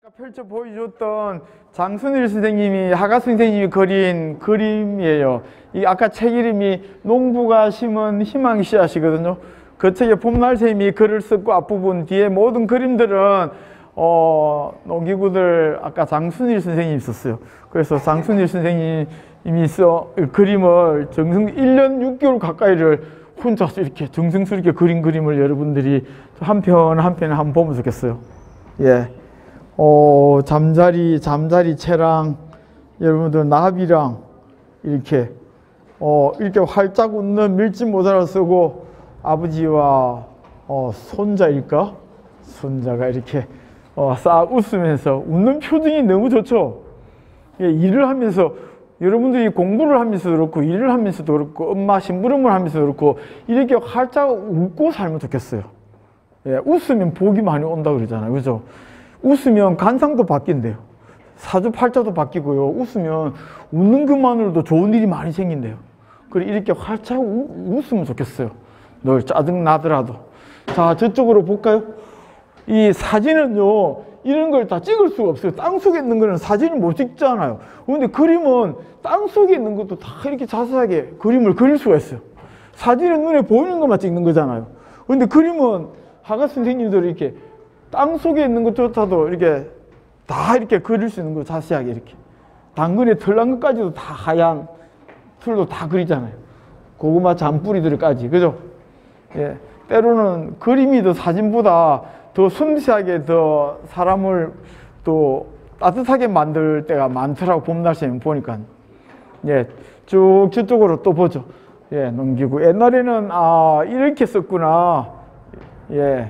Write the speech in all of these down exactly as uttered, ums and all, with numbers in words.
펼쳐 보여줬던 장순일 선생님이 하가 선생님이 그린 그림이에요. 이 아까 책 이름이 농부가 심은 희망 씨앗이거든요. 그 책에 봄날 쌤이 글을 쓰고 앞부분 뒤에 모든 그림들은 어, 농기구들 아까 장순일 선생님이 썼어요. 그래서 장순일 선생님이 써 그림을 정성 일 년 육 개월 가까이를 혼자서 이렇게 정성스럽게 그린 그림을 여러분들이 한 편 한 편에 한번 보면 좋겠어요. 예. 어, 잠자리, 잠자리 채랑, 여러분들 나비랑, 이렇게, 어, 이렇게 활짝 웃는 밀짚 모자를 쓰고, 아버지와, 어, 손자일까? 손자가 이렇게, 어, 싹 웃으면서, 웃는 표정이 너무 좋죠? 예, 일을 하면서, 여러분들이 공부를 하면서도 그렇고, 일을 하면서도 그렇고, 엄마 심부름을 하면서도 그렇고, 이렇게 활짝 웃고 살면 좋겠어요. 예, 웃으면 복이 많이 온다 그러잖아요. 그죠? 웃으면 간상도 바뀐대요. 사주팔자도 바뀌고요. 웃으면 웃는 것만으로도 좋은 일이 많이 생긴대요. 그래 이렇게 활짝 우, 웃으면 좋겠어요. 늘 짜증 나더라도. 자, 저쪽으로 볼까요? 이 사진은요, 이런 걸 다 찍을 수가 없어요. 땅속에 있는 거는 사진을 못 찍잖아요. 그런데 그림은 땅속에 있는 것도 다 이렇게 자세하게 그림을 그릴 수가 있어요. 사진은 눈에 보이는 것만 찍는 거잖아요. 그런데 그림은 하가 선생님들이 이렇게 땅 속에 있는 것조차도 이렇게 다 이렇게 그릴 수 있는 거 자세하게 이렇게. 당근에 털난 것까지도 다 하얀 틀도 다 그리잖아요. 고구마 잔뿌리들까지. 그죠? 예. 때로는 그림이 더 사진보다 더 섬세하게 더 사람을 또 따뜻하게 만들 때가 많더라고. 봄날씨는 보니까. 예. 쭉 저쪽으로 또 보죠. 예. 넘기고. 옛날에는 아, 이렇게 썼구나. 예.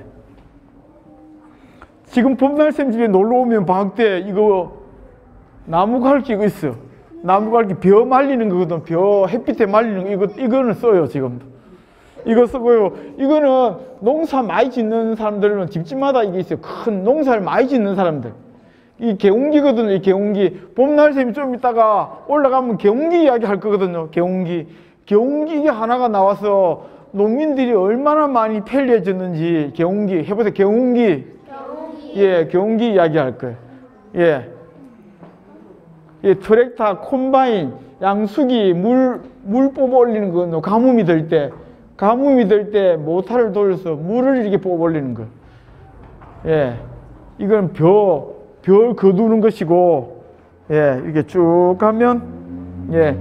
지금 봄날쌤 집에 놀러 오면 방학 때 이거 나무 갈기 이거 있어요. 나무 갈기 벼 말리는 거거든. 벼 햇빛에 말리는 거 이거 이거는 써요 지금도. 이거 쓰고요. 이거는 농사 많이 짓는 사람들은 집집마다 이게 있어요. 큰 농사를 많이 짓는 사람들. 이 개운기거든요. 이 개운기. 봄날쌤이 좀 이따가 올라가면 개운기 이야기 할 거거든요. 개운기. 개운기 하나가 나와서 농민들이 얼마나 많이 편리해졌는지 개운기 해보세요. 개운기. 예, 경기 이야기 할 거예요. 예. 예, 트랙터, 콤바인, 양수기, 물, 물 뽑아 올리는 거, 가뭄이 들 때, 가뭄이 들 때 모터를 돌려서 물을 이렇게 뽑아 올리는 거. 예. 이건 벼, 벼를 거두는 것이고, 예, 이렇게 쭉 가면, 예.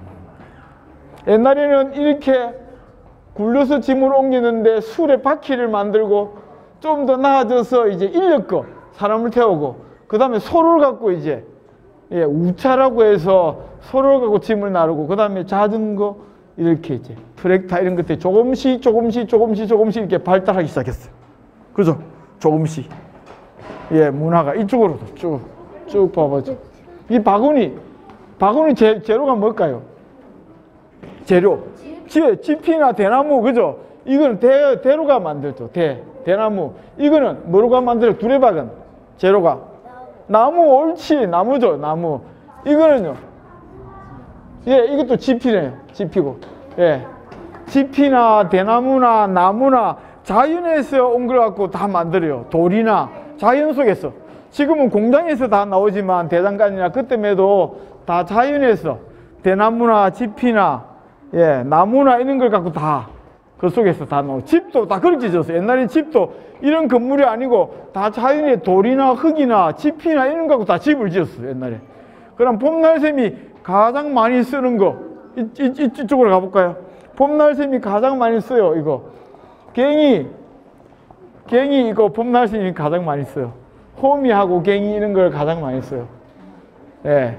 옛날에는 이렇게 굴려서 짐을 옮기는데 술에 바퀴를 만들고, 좀 더 나아져서 이제 인력거 사람을 태우고 그 다음에 소를 갖고 이제 예, 우차라고 해서 소를 갖고 짐을 나르고 그 다음에 자전거 이렇게 이제 트랙터 이런 것들이 조금씩 조금씩 조금씩 조금씩 이렇게 발달하기 시작했어요. 그죠? 조금씩. 예, 문화가 이쪽으로도 쭉 쭉 봐보죠. 이 바구니 바구니 재, 재료가 뭘까요? 재료. 집, 집이나 대나무 그죠? 이거는 대, 대로가 만들죠. 대. 대나무. 이거는 뭐로가 만들어? 두레박은 재료가 나무. 옳지. 나무죠. 나무. 이거는요. 예, 이것도 지피네요. 지피고. 예. 지피나 대나무나 나무나 자연에서 온 걸 갖고 다 만들어요. 돌이나 자연 속에서. 지금은 공장에서 다 나오지만 대장간이나 그때에도 다 자연에서 대나무나 지피나 예, 나무나 이런 걸 갖고 다 그 속에서 다 나오고 집도 다 그렇게 지었어요. 옛날에 집도 이런 건물이 아니고 다 자연의 돌이나 흙이나 지피나 이런 거 갖고 다 집을 지었어요. 옛날에. 그럼 봄날샘이 가장 많이 쓰는 거 이, 이, 이쪽으로 가볼까요? 봄날샘이 가장 많이 써요. 이거 갱이 갱이 이거 봄날샘이 가장 많이 써요. 호미하고 갱이 이런 걸 가장 많이 써요. 예.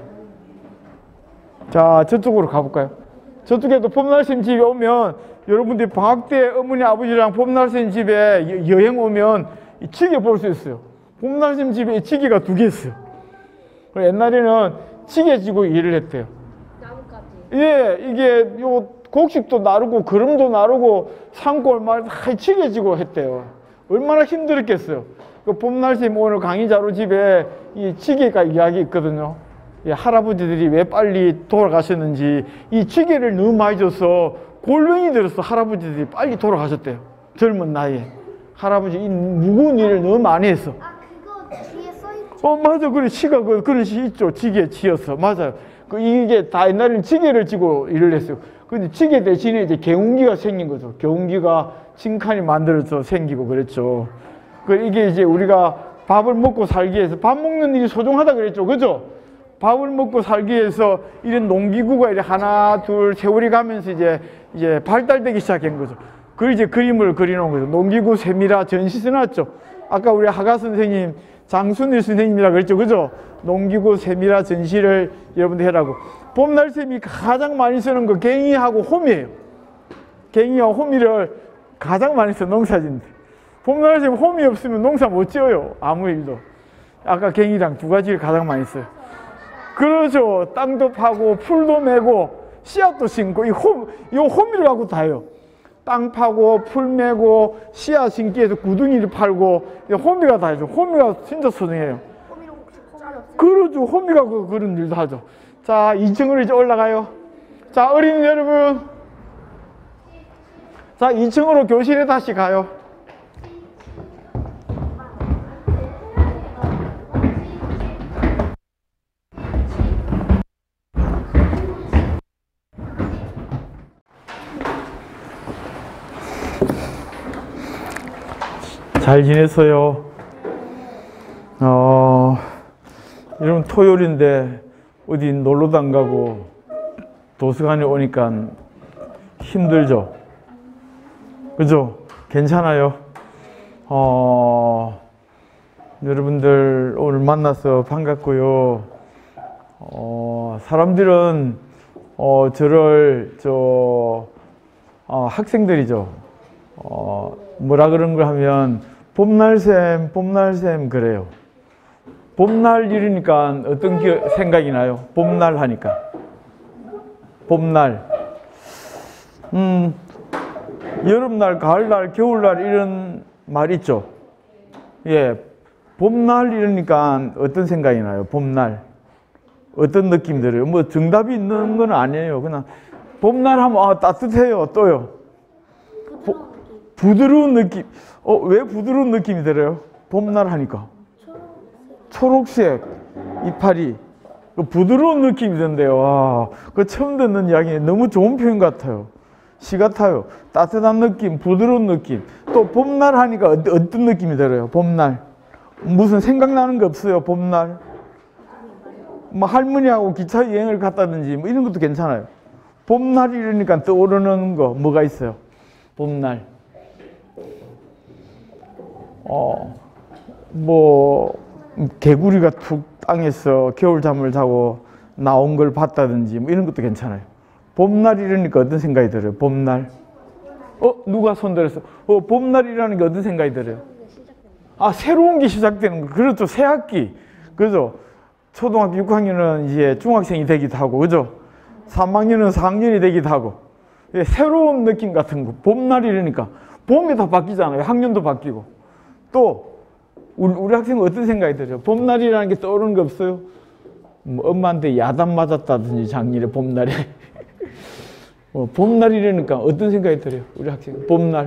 자, 저쪽으로 가볼까요? 저쪽에도 봄날샘 집에 오면 여러분들이 방학 때 어머니 아버지랑 봄날샘 집에 여행 오면 이 찌개 볼 수 있어요. 봄날샘 집에 찌개가 두 개 있어요. 옛날에는 찌개 지고 일을 했대요. 나무까지. 예, 이게 요 곡식도 나르고 거름도 나르고 산골 말 다 찌개 지고 했대요. 얼마나 힘들었겠어요. 그 봄날샘 오늘 강의자로 집에 이 찌개가 이야기 있거든요. 예, 할아버지들이 왜 빨리 돌아가셨는지 이 찌개를 너무 많이 줘서 골병이 들어서 할아버지들이 빨리 돌아가셨대요. 젊은 나이에. 할아버지 이 무거운 일을 너무 많이 했어. 아, 그거 뒤에 써있죠. 어, 맞아. 그래, 시가 그, 그런 시 있죠. 지게 지었어. 맞아요. 그, 이게 다 옛날에는 지게를 지고 일을 했어요. 근데 지게 대신에 이제 개운기가 생긴 거죠. 개운기가 징칸이 만들어서 생기고 그랬죠. 그, 이게 이제 우리가 밥을 먹고 살기 위해서, 밥 먹는 일이 소중하다 그랬죠. 그죠? 밥을 먹고 살기 위해서 이런 농기구가 이제 하나, 둘, 세월이 가면서 이제, 이제 발달되기 시작한 거죠. 그 이제 그림을 그리는 거죠. 농기구 세미라 전시 써놨죠. 아까 우리 하가 선생님, 장순일 선생님이라 그랬죠. 그죠? 농기구 세미라 전시를 여러분들 해라고. 봄날샘이 가장 많이 쓰는 거 갱이하고 홈이에요. 갱이와 홈이를 가장 많이 써, 농사짓는데. 봄날샘 홈이 없으면 농사 못 지어요. 아무 일도. 아까 갱이랑 두 가지를 가장 많이 써요. 그렇죠. 땅도 파고 풀도 메고 씨앗도 심고 이 홈, 이 홈이를 갖고 다 해요. 땅 파고 풀 메고 씨앗 심기 위해서 구둥이를 팔고 호미가 다 해줘. 호미가 진짜 소중해요. 그렇죠. 호미가 그, 그런 일도 하죠. 자, 이 층으로 이제 올라가요. 자, 어린이 여러분. 자, 이 층으로 교실에 다시 가요. 잘 지냈어요? 어, 여러분 토요일인데 어디 놀러도 안 가고 도서관에 오니까 힘들죠? 그죠? 괜찮아요? 어, 여러분들 오늘 만나서 반갑고요. 어, 사람들은 어, 저를 저 어, 학생들이죠. 어, 뭐라 그런 걸 하면 봄날샘, 봄날샘 그래요. 봄날 이러니까 어떤 기, 생각이 나요? 봄날 하니까. 봄날. 음, 여름날, 가을날, 겨울날 이런 말 있죠? 예. 봄날 이러니까 어떤 생각이 나요? 봄날. 어떤 느낌 들어요? 뭐 정답이 있는 건 아니에요. 그냥 봄날 하면 아, 따뜻해요. 또요. 보, 부드러운 느낌. 어, 왜 부드러운 느낌이 들어요? 봄날 하니까. 초록색 이파리. 그 부드러운 느낌이 든대요. 와, 그 처음 듣는 이야기 너무 좋은 표현 같아요. 시 같아요. 따뜻한 느낌, 부드러운 느낌. 또 봄날 하니까 어떤 느낌이 들어요? 봄날. 무슨 생각나는 거 없어요? 봄날. 뭐 할머니하고 기차 여행을 갔다든지 뭐 이런 것도 괜찮아요. 봄날 이러니까 떠오르는 거 뭐가 있어요? 봄날. 어, 뭐 개구리가 툭 땅에서 겨울잠을 자고 나온 걸 봤다든지 뭐 이런 것도 괜찮아요. 봄날 이러니까 어떤 생각이 들어요? 봄날. 어? 누가 손들었어? 어, 봄날이라는 게 어떤 생각이 들어요? 아, 새로운 게 시작되는 거. 그렇죠. 새 학기. 그죠? 초등학교 육 학년은 이제 중학생이 되기도 하고, 그죠? 삼 학년은 사 학년이 되기도 하고. 새로운 느낌 같은 거. 봄날 이러니까. 봄이 다 바뀌잖아요. 학년도 바뀌고. 또, 우리, 우리 학생은 어떤 생각이 들어요? 봄날이라는 게 떠오르는 거 없어요? 뭐 엄마한테 야단 맞았다든지 작년에 봄날에. 어, 봄날이라니까 어떤 생각이 들어요? 우리 학생. 봄날.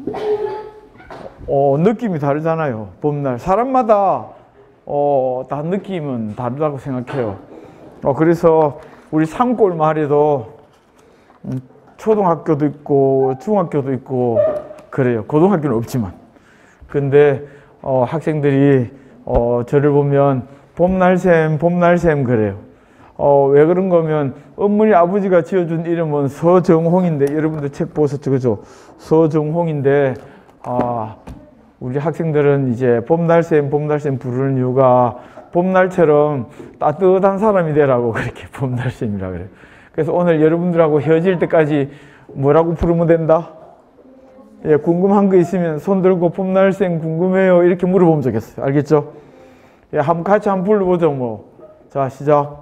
어, 느낌이 다르잖아요. 봄날. 사람마다 어, 다 느낌은 다르다고 생각해요. 어, 그래서 우리 산골 마을에도 음, 초등학교도 있고 중학교도 있고 그래요. 고등학교는 없지만. 근데 어, 학생들이 어, 저를 보면 봄날샘 봄날샘 그래요. 어, 왜 그런 거면 어머니 아버지가 지어준 이름은 서정홍인데 여러분들 책 보셨죠? 그죠? 서정홍인데 아, 우리 학생들은 이제 봄날샘 봄날샘 부르는 이유가 봄날처럼 따뜻한 사람이 되라고 그렇게 봄날샘이라 그래요. 그래서 오늘 여러분들하고 헤어질 때까지 뭐라고 부르면 된다? 예, 궁금한 거 있으면 손 들고 봄날샘 궁금해요 이렇게 물어보면 좋겠어요. 알겠죠? 예, 한번 같이 한번 불러보죠 뭐. 자, 시작.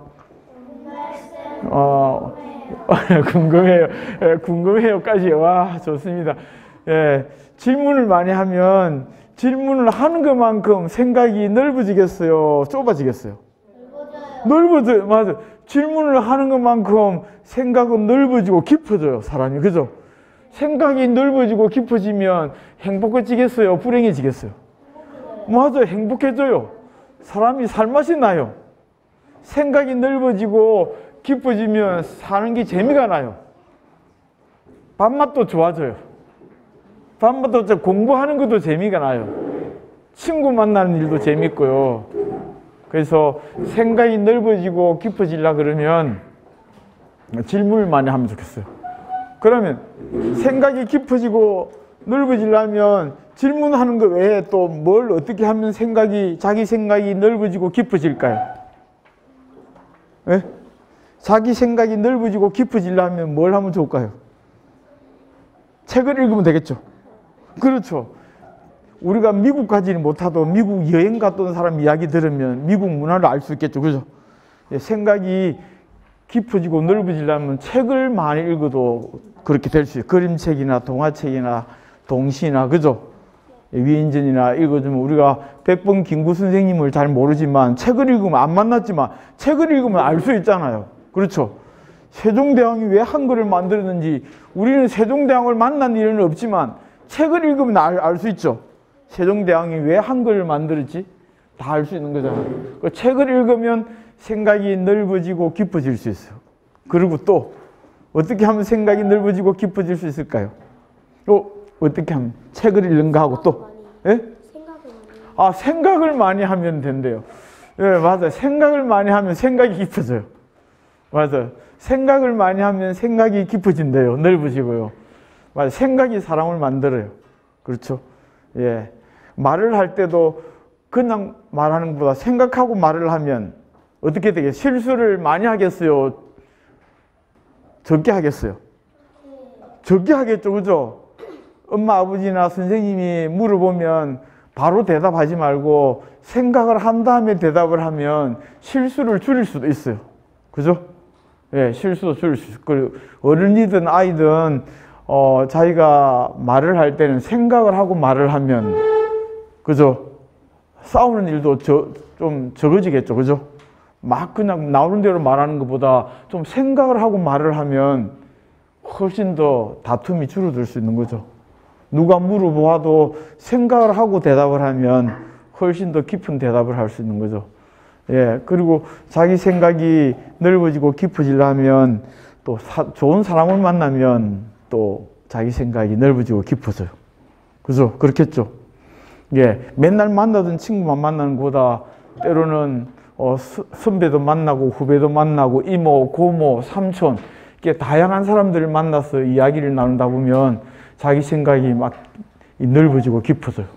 어, 궁금해요. 예, 궁금해요까지. 와, 좋습니다. 예, 질문을 많이 하면 질문을 하는 것만큼 생각이 넓어지겠어요? 좁아지겠어요? 넓어져요. 넓어져요. 맞아요. 질문을 하는 것만큼 생각은 넓어지고 깊어져요. 사람이. 그죠? 생각이 넓어지고 깊어지면 행복해지겠어요? 불행해지겠어요? 맞아요. 행복해져요. 사람이 살맛이 나요. 생각이 넓어지고 깊어지면 사는 게 재미가 나요. 밥맛도 좋아져요. 밥맛도 공부하는 것도 재미가 나요. 친구 만나는 일도 재밌고요. 그래서 생각이 넓어지고 깊어지려 그러면 질문을 많이 하면 좋겠어요. 그러면 생각이 깊어지고 넓어지려면 질문하는 것 외에 또 뭘 어떻게 하면 생각이, 자기 생각이 넓어지고 깊어질까요? 네? 자기 생각이 넓어지고 깊어지려면 뭘 하면 좋을까요? 책을 읽으면 되겠죠. 그렇죠. 우리가 미국 가지는 못하도 미국 여행 갔던 사람 이야기 들으면 미국 문화를 알 수 있겠죠. 그죠? 생각이 깊어지고 넓어지려면 책을 많이 읽어도 그렇게 될 수 있어요. 그림책이나 동화책이나 동시나, 그죠? 위인전이나 읽어주면 우리가 백번 김구 선생님을 잘 모르지만 책을 읽으면 안 만났지만 책을 읽으면 알 수 있잖아요. 그렇죠? 세종대왕이 왜 한글을 만들었는지 우리는 세종대왕을 만난 일은 없지만 책을 읽으면 알 수 있죠. 세종대왕이 왜 한글을 만들었지? 다 알 수 있는 거잖아요. 그 책을 읽으면 생각이 넓어지고 깊어질 수 있어요. 그리고 또 어떻게 하면 생각이 넓어지고 깊어질 수 있을까요? 또 어떻게 하면? 책을 읽는 거 하고 또? 예? 아, 생각을 많이 하면 된대요. 예, 맞아요. 생각을 많이 하면 생각이 깊어져요. 맞아요. 생각을 많이 하면 생각이 깊어진대요. 넓어지고요. 맞아요. 생각이 사람을 만들어요. 그렇죠? 예. 말을 할 때도 그냥 말하는 것보다 생각하고 말을 하면 어떻게 되겠어요? 실수를 많이 하겠어요? 적게 하겠어요? 적게 하겠죠. 그죠? 엄마, 아버지나 선생님이 물어보면 바로 대답하지 말고 생각을 한 다음에 대답을 하면 실수를 줄일 수도 있어요. 그죠? 예, 실수도 줄일 수 있어요. 그리고 어른이든 아이든 어, 자기가 말을 할 때는 생각을 하고 말을 하면, 그죠? 싸우는 일도 저, 좀 적어지겠죠. 그죠? 막 그냥 나오는 대로 말하는 것보다 좀 생각을 하고 말을 하면 훨씬 더 다툼이 줄어들 수 있는 거죠. 누가 물어보아도 생각을 하고 대답을 하면 훨씬 더 깊은 대답을 할 수 있는 거죠. 예, 그리고 자기 생각이 넓어지고 깊어지려면 또 사, 좋은 사람을 만나면 또 자기 생각이 넓어지고 깊어져요. 그죠? 그렇겠죠? 예, 맨날 만나던 친구만 만나는 것보다 때로는 어, 선배도 만나고 후배도 만나고 이모, 고모, 삼촌 이렇게 다양한 사람들을 만나서 이야기를 나누다 보면 자기 생각이 막 넓어지고 깊어져요.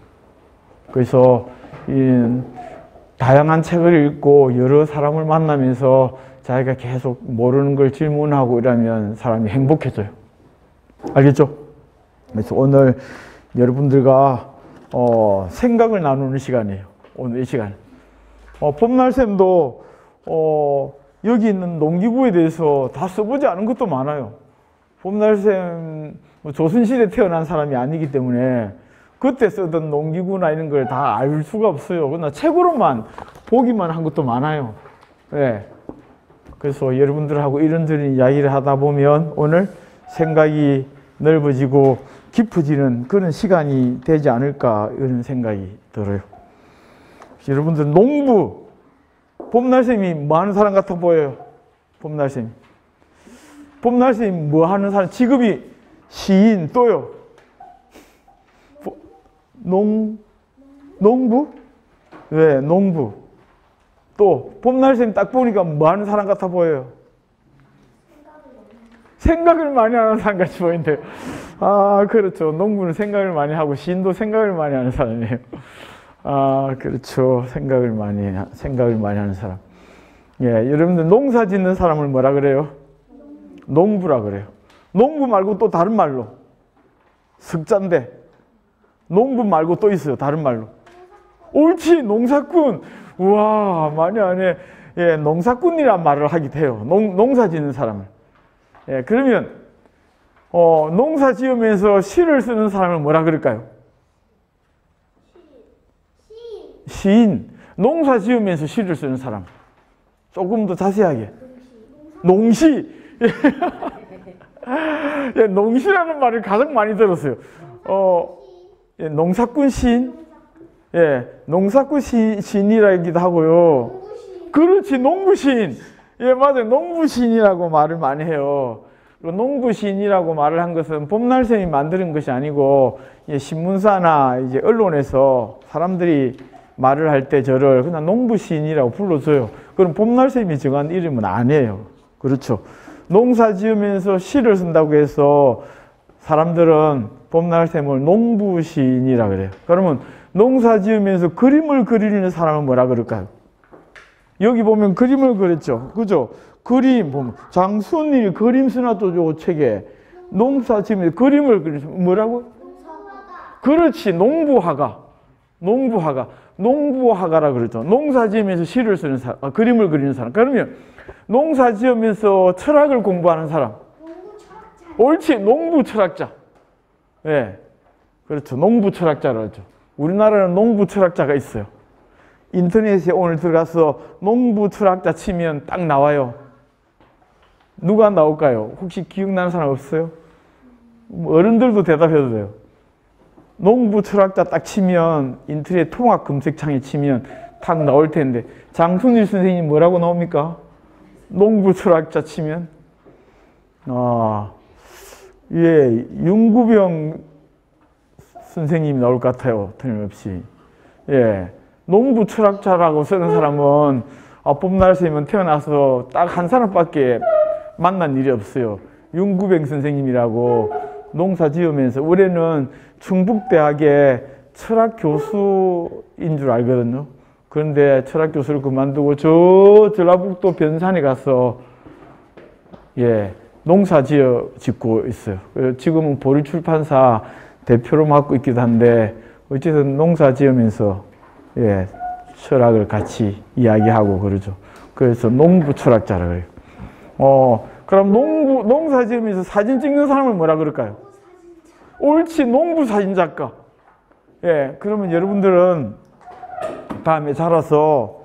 그래서 이 다양한 책을 읽고 여러 사람을 만나면서 자기가 계속 모르는 걸 질문하고 이러면 사람이 행복해져요. 알겠죠? 그래서 오늘 여러분들과 어, 생각을 나누는 시간이에요. 오늘 이 시간. 어, 봄날쌤도 어, 여기 있는 농기구에 대해서 다 써보지 않은 것도 많아요. 봄날쌤 뭐 조선시대에 태어난 사람이 아니기 때문에 그때 쓰던 농기구나 이런 걸 다 알 수가 없어요. 그러나 책으로만 보기만 한 것도 많아요. 네. 그래서 여러분들하고 이런저런 이야기를 하다 보면 오늘 생각이 넓어지고 깊어지는 그런 시간이 되지 않을까 이런 생각이 들어요. 여러분들 농부, 봄날쌤이 뭐 하는 사람 같아 보여요? 봄날쌤. 봄날쌤이 뭐 하는 사람? 직업이 시인, 또요? 농, 농부? 네, 농부. 또, 봄날쌤 딱 보니까 뭐 하는 사람 같아 보여요? 생각을 많이 하는 사람 같이 보이는데요. 아, 그렇죠. 농부는 생각을 많이 하고 시인도 생각을 많이 하는 사람이에요. 아, 그렇죠. 생각을 많이, 생각을 많이 하는 사람. 예, 여러분들 농사 짓는 사람을 뭐라 그래요? 농부라 그래요. 농부 말고 또 다른 말로. 석자인데. 농부 말고 또 있어요. 다른 말로. 옳지, 농사꾼. 우와, 많이 하네. 예, 농사꾼이란 말을 하기도 해요. 농, 농사 짓는 사람을. 예, 그러면, 어, 농사 지으면서 시를 쓰는 사람을 뭐라 그럴까요? 시인. 농사 지으면서 시를 쓰는 사람. 조금 더 자세하게. 농시. 예, 농시라는 말을 가장 많이 들었어요. 어, 예, 농사꾼 시인. 예, 농사꾼 시, 시인이라기도 하고요. 농부시인. 그렇지, 농부시인. 예, 맞아요. 농부시인이라고 말을 많이 해요. 농부시인이라고 말을 한 것은 봄날샘이 만드는 것이 아니고, 예, 신문사나 이제 언론에서 사람들이 말을 할 때 저를 그냥 농부시인이라고 불러줘요. 그럼 봄날샘이 정한 이름은 아니에요. 그렇죠. 농사 지으면서 시를 쓴다고 해서 사람들은 봄날샘을 농부시인이라 그래요. 그러면 농사 지으면서 그림을 그리는 사람은 뭐라 그럴까요? 여기 보면 그림을 그렸죠. 그죠? 그림 보면 장순일이 그림 쓰나도 요 책에 농사 지으면서 그림을 그리죠. 뭐라고? 농사화가. 그렇지. 농부화가. 농부화가. 농부화가라 그러죠. 농사 지으면서 시를 쓰는 사람, 아, 그림을 그리는 사람. 그러면 농사 지으면서 철학을 공부하는 사람. 농부 철학자. 옳지. 농부 철학자. 예. 네. 그렇죠. 농부 철학자라고 하죠. 우리나라는 농부 철학자가 있어요. 인터넷에 오늘 들어가서 농부 철학자 치면 딱 나와요. 누가 나올까요? 혹시 기억나는 사람 없어요? 어른들도 대답해도 돼요. 농부 철학자 딱 치면 인터넷 통합 검색창에 치면 딱 나올 텐데 장순일 선생님 뭐라고 나옵니까? 농부 철학자 치면 아, 예, 윤구병 선생님이 나올 것 같아요. 틀림없이. 예, 농부 철학자라고 쓰는 사람은 아, 봄날샘은 태어나서 딱 한 사람밖에 만난 일이 없어요. 윤구병 선생님이라고 농사 지으면서 올해는 충북대학의 철학 교수인 줄 알거든요. 그런데 철학 교수를 그만두고 저 전라북도 변산에 가서 예, 농사 지어 짓고 있어요. 지금은 보리출판사 대표로 맡고 있기도 한데 어쨌든 농사 지으면서 예, 철학을 같이 이야기하고 그러죠. 그래서 농부 철학자라고 해요. 어, 그럼 농부, 농사 지으면서 사진 찍는 사람을 뭐라 그럴까요? 옳지, 농부 사진작가. 예, 그러면 여러분들은 다음에 자라서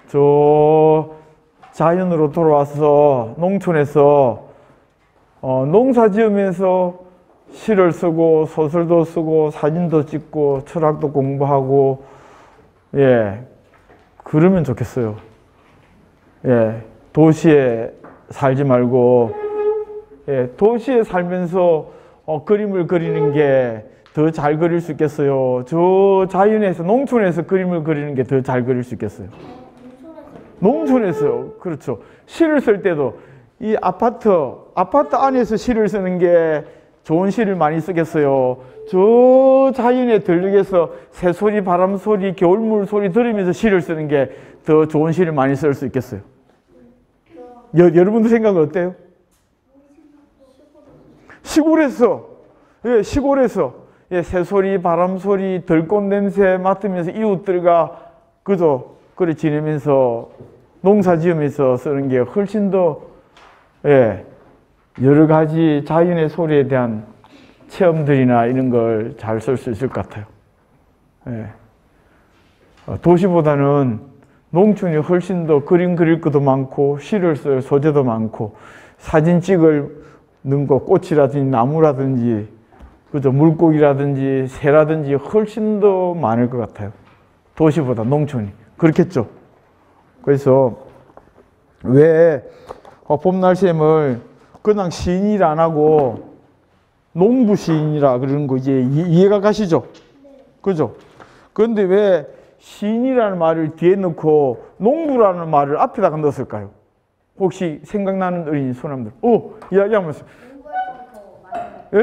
저 자연으로 돌아와서 농촌에서 어, 농사 지으면서 시를 쓰고 소설도 쓰고 사진도 찍고 철학도 공부하고 예, 그러면 좋겠어요. 예, 도시에 살지 말고 예, 도시에 살면서 어, 그림을 그리는 게 더 잘 그릴 수 있겠어요. 저 자연에서 농촌에서 그림을 그리는 게 더 잘 그릴 수 있겠어요. 농촌에서 그렇죠. 시를 쓸 때도 이 아파트 아파트 안에서 시를 쓰는 게 좋은 시를 많이 쓰겠어요. 저 자연의 들녘에서 새소리, 바람소리, 겨울물 소리 들으면서 시를 쓰는 게 더 좋은 시를 많이 쓸 수 있겠어요. 여, 여러분들 생각은 어때요? 시골에서, 예, 시골에서, 예, 새소리, 바람소리, 들꽃 냄새 맡으면서 이웃들과 그저 그래 지내면서 농사 지으면서 쓰는 게 훨씬 더, 예, 여러 가지 자연의 소리에 대한 체험들이나 이런 걸 잘 쓸 수 있을 것 같아요. 예. 도시보다는 농촌이 훨씬 더 그림 그릴 것도 많고 시를 쓸 소재도 많고 사진 찍을 는 거 꽃이라든지 나무라든지 그죠 물고기라든지 새라든지 훨씬 더 많을 것 같아요. 도시보다 농촌이 그렇겠죠. 그래서 왜 봄날샘을 그냥 시인이라 안 하고 농부 시인이라 그러는 거 이제 이해가 가시죠? 그죠? 그런데 왜 시인이라는 말을 뒤에 넣고 농부라는 말을 앞에다가 넣었을까요? 혹시 생각나는 어린이 손 한번 들어. 오! 이야기 한번 해보세요. 예?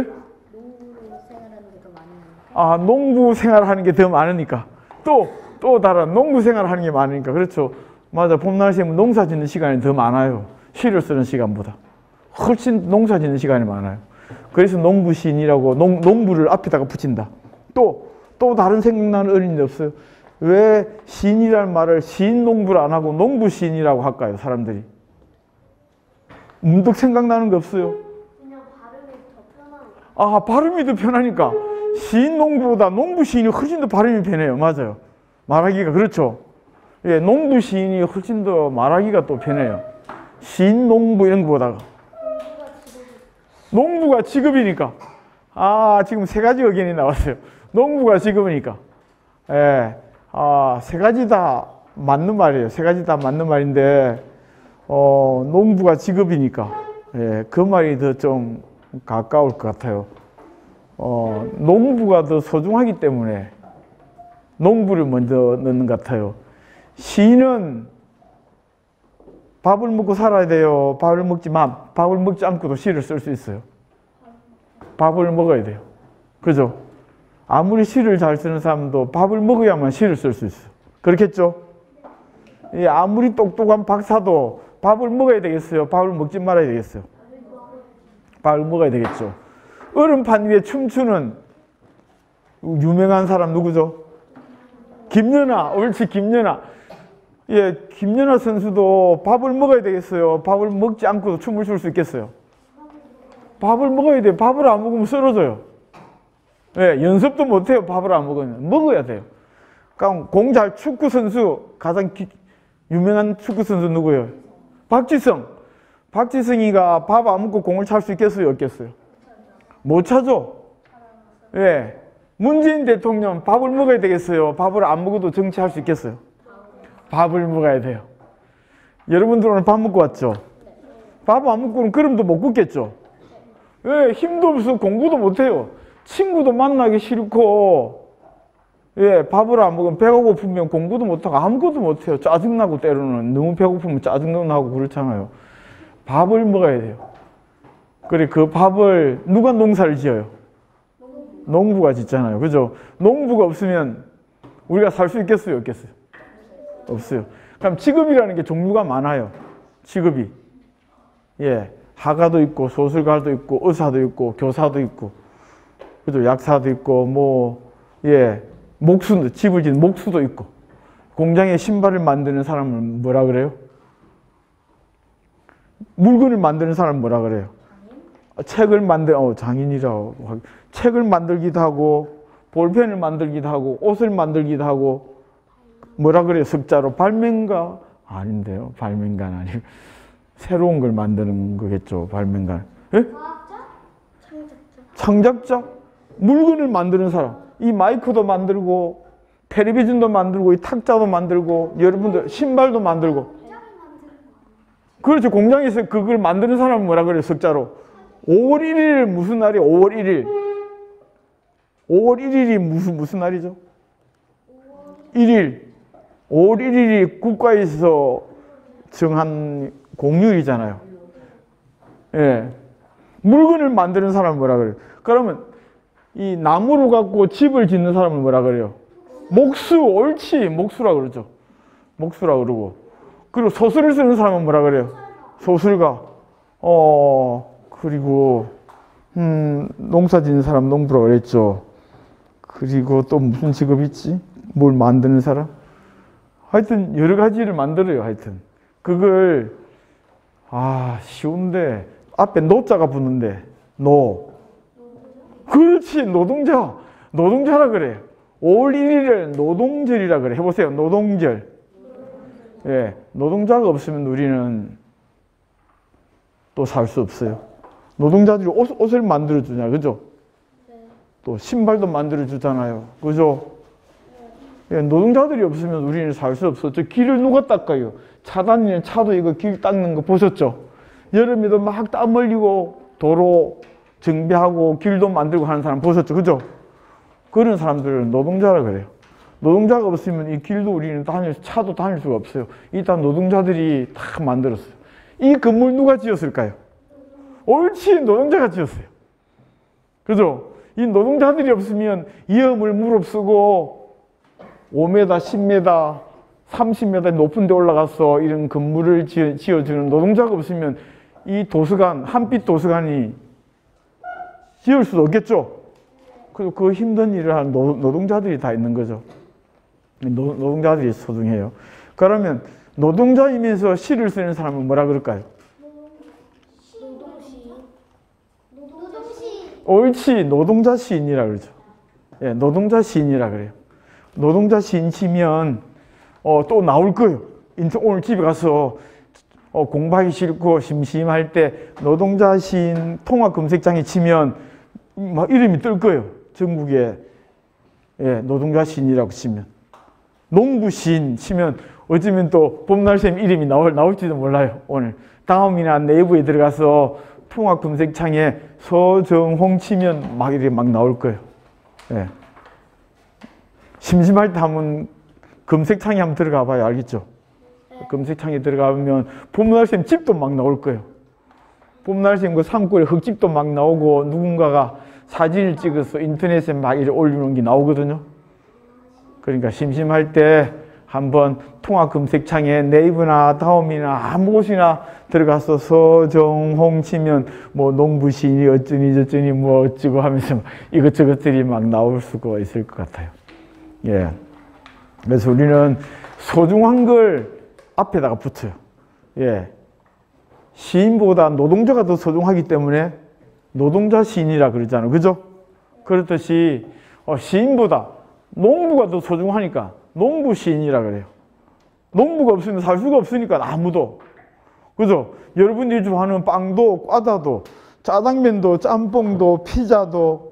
농부 생활하는 게 더 많으니까. 아, 농부 생활하는 게 더 많으니까. 또, 또 다른 농부 생활하는 게 많으니까. 그렇죠. 맞아. 봄날씨면 농사 짓는 시간이 더 많아요. 시를 쓰는 시간보다. 훨씬 농사 짓는 시간이 많아요. 그래서 농부 시인이라고 농, 농부를 앞에다가 붙인다. 또, 또 다른 생각나는 어린이 없어요? 왜 시인이라는 말을 시인 농부를 안 하고 농부 시인이라고 할까요? 사람들이. 문득 생각나는 거 없어요? 그냥 발음이 더 편하니까. 아, 발음이 더 편하니까. 시인 농부보다 농부 시인이 훨씬 더 발음이 편해요. 맞아요. 말하기가 그렇죠. 예, 농부 시인이 훨씬 더 말하기가 또 편해요. 시인 농부 이런 거보다가. 농부가 직업이니까. 아, 지금 세 가지 의견이 나왔어요. 농부가 직업이니까. 예. 아, 세 가지 다 맞는 말이에요. 세 가지 다 맞는 말인데, 어, 농부가 직업이니까, 예, 그 말이 더 좀 가까울 것 같아요. 어, 농부가 더 소중하기 때문에 농부를 먼저 넣는 것 같아요. 시인은 밥을 먹고 살아야 돼요. 밥을 먹지 마. 밥을 먹지 않고도 시를 쓸 수 있어요. 밥을 먹어야 돼요. 그죠? 아무리 시를 잘 쓰는 사람도 밥을 먹어야만 시를 쓸 수 있어요. 그렇겠죠? 예, 아무리 똑똑한 박사도 밥을 먹어야 되겠어요? 밥을 먹지 말아야 되겠어요? 밥을 먹어야 되겠죠. 얼음판 위에 춤추는 유명한 사람 누구죠? 김연아. 옳지, 김연아. 예, 김연아 선수도 밥을 먹어야 되겠어요? 밥을 먹지 않고도 춤을 출 수 있겠어요? 밥을 먹어야 돼요. 밥을 안 먹으면 쓰러져요. 예, 연습도 못해요. 밥을 안 먹으면. 먹어야 돼요. 그러니까 공잘 축구 선수, 가장 기, 유명한 축구 선수 누구예요? 박지성. 박지성이가 밥 안 먹고 공을 찰 수 있겠어요? 없겠어요? 못 차죠? 예. 문재인 대통령 밥을 먹어야 되겠어요? 밥을 안 먹어도 정치할 수 있겠어요? 밥을 먹어야 돼요. 여러분들 오늘 밥 먹고 왔죠? 밥 안 먹고는 그럼도 못 굽겠죠? 예, 힘도 없어 공부도 못해요. 친구도 만나기 싫고, 예, 밥을 안 먹으면 배가 고프면 공부도 못하고 아무것도 못해요. 짜증나고 때로는 너무 배고프면 짜증도 나고 그렇잖아요. 밥을 먹어야 돼요. 그래, 그 밥을 누가 농사를 지어요? 농부가 짓잖아요. 그죠? 농부가 없으면 우리가 살 수 있겠어요? 없겠어요? 없어요. 그럼 직업이라는 게 종류가 많아요. 직업이. 예. 화가도 있고, 소설가도 있고, 의사도 있고, 교사도 있고, 그죠? 약사도 있고, 뭐, 예. 목수, 집을 짓는 목수도 있고, 공장에 신발을 만드는 사람은 뭐라 그래요? 물건을 만드는 사람은 뭐라 그래요? 책을 만들, 어, 장인이라고. 책을 만들기도 하고, 볼펜을 만들기도 하고, 옷을 만들기도 하고, 뭐라 그래요? 석자로 발명가? 아닌데요. 발명가는 아니고. 새로운 걸 만드는 거겠죠. 발명가. 예? 과학자? 창작자? 창작자? 물건을 만드는 사람. 이 마이크도 만들고, 텔레비전도 만들고, 이 탁자도 만들고, 여러분들 신발도 만들고. 그렇죠. 공장에서 그걸 만드는 사람은 뭐라 그래요? 석자로. 오월 일일 무슨 날이에요? 오월 일일. 오월 일일이 무슨, 무슨 날이죠? 일일. 오월 일일이 국가에서 정한 공휴일이잖아요. 예. 물건을 만드는 사람은 뭐라 그래요? 그러면 이 나무로 갖고 집을 짓는 사람은 뭐라 그래요? 목수. 옳지. 목수라 그러죠. 목수라 그러고. 그리고 소설을 쓰는 사람은 뭐라 그래요? 소설가. 어, 그리고, 음, 농사 짓는 사람 농부라 그랬죠. 그리고 또 무슨 직업 있지? 뭘 만드는 사람? 하여튼 여러 가지를 만들어요. 하여튼. 그걸, 아, 쉬운데, 앞에 노자가 붙는데, 노. 그렇지. 노동자. 노동자라 그래요. 오월 일일을 노동절이라 그래. 해보세요. 노동절. 예, 노동자가 없으면 우리는 또 살 수 없어요. 노동자들이 옷, 옷을 만들어주냐, 그죠? 네. 또 신발도 만들어주잖아요. 그죠? 예, 노동자들이 없으면 우리는 살 수 없어. 저 길을 누가 닦아요? 차 다니는 차도 이거 길 닦는 거 보셨죠? 여름에도 막 땀 흘리고 도로 정비하고 길도 만들고 하는 사람 보셨죠? 그죠? 그런 사람들은 노동자라 그래요. 노동자가 없으면 이 길도 우리는 다닐, 차도 다닐 수가 없어요. 일단 노동자들이 다 만들었어요. 이 건물 누가 지었을까요? 옳지, 노동자가 지었어요. 그죠? 이 노동자들이 없으면 위험을 무릅쓰고 오 미터, 십 미터, 삼십 미터 높은 데 올라가서 이런 건물을 지어, 지어주는 노동자가 없으면 이 도서관, 한빛 도서관이 지을 수도 없겠죠? 그리고 그 힘든 일을 하는 노, 노동자들이 다 있는 거죠. 노, 노동자들이 소중해요. 그러면 노동자이면서 시를 쓰는 사람은 뭐라 그럴까요? 노동시. 노동시. 옳지, 노동자 시인이라 그러죠. 예, 노동자 시인이라 그래요. 노동자 시인 치면 어, 또 나올 거예요. 오늘 집에 가서 어, 공부하기 싫고 심심할 때 노동자 시인 통합 검색창에 치면 막 이름이 뜰 거예요. 전국에 예, 노동자 시인이라고 치면. 농부 시인 치면 어쩌면 또 봄날쌤 이름이 나올, 나올지도 몰라요. 오늘 다음이나 네이버에 들어가서 통합 검색창에 서정홍 치면 막 이렇게 막 나올 거예요. 예. 심심할 때 한번 검색창에 한번 들어가 봐요. 알겠죠? 네. 검색창에 들어가면 봄날쌤 집도 막 나올 거예요. 봄날쌤 그 산골에 흙집도 막 나오고 누군가가 사진을 찍어서 인터넷에 막 이렇게 올리는 게 나오거든요. 그러니까 심심할 때 한번 통합 검색창에 네이버나 다음이나 아무 곳이나 들어가서 서정홍 치면 뭐 농부 시인이 어쩌니 저쩌니 뭐 어쩌고 하면서 이것저것들이 막 나올 수가 있을 것 같아요. 예. 그래서 우리는 소중한 걸 앞에다가 붙여요. 예. 시인보다 노동자가 더 소중하기 때문에 노동자 시인이라 그러잖아요. 그죠? 그렇듯이 어, 시인보다 농부가 더 소중하니까 농부 시인이라 그래요. 농부가 없으면 살 수가 없으니까 아무도. 그죠? 여러분들이 좋아하는 빵도 과자도 짜장면도 짬뽕도 피자도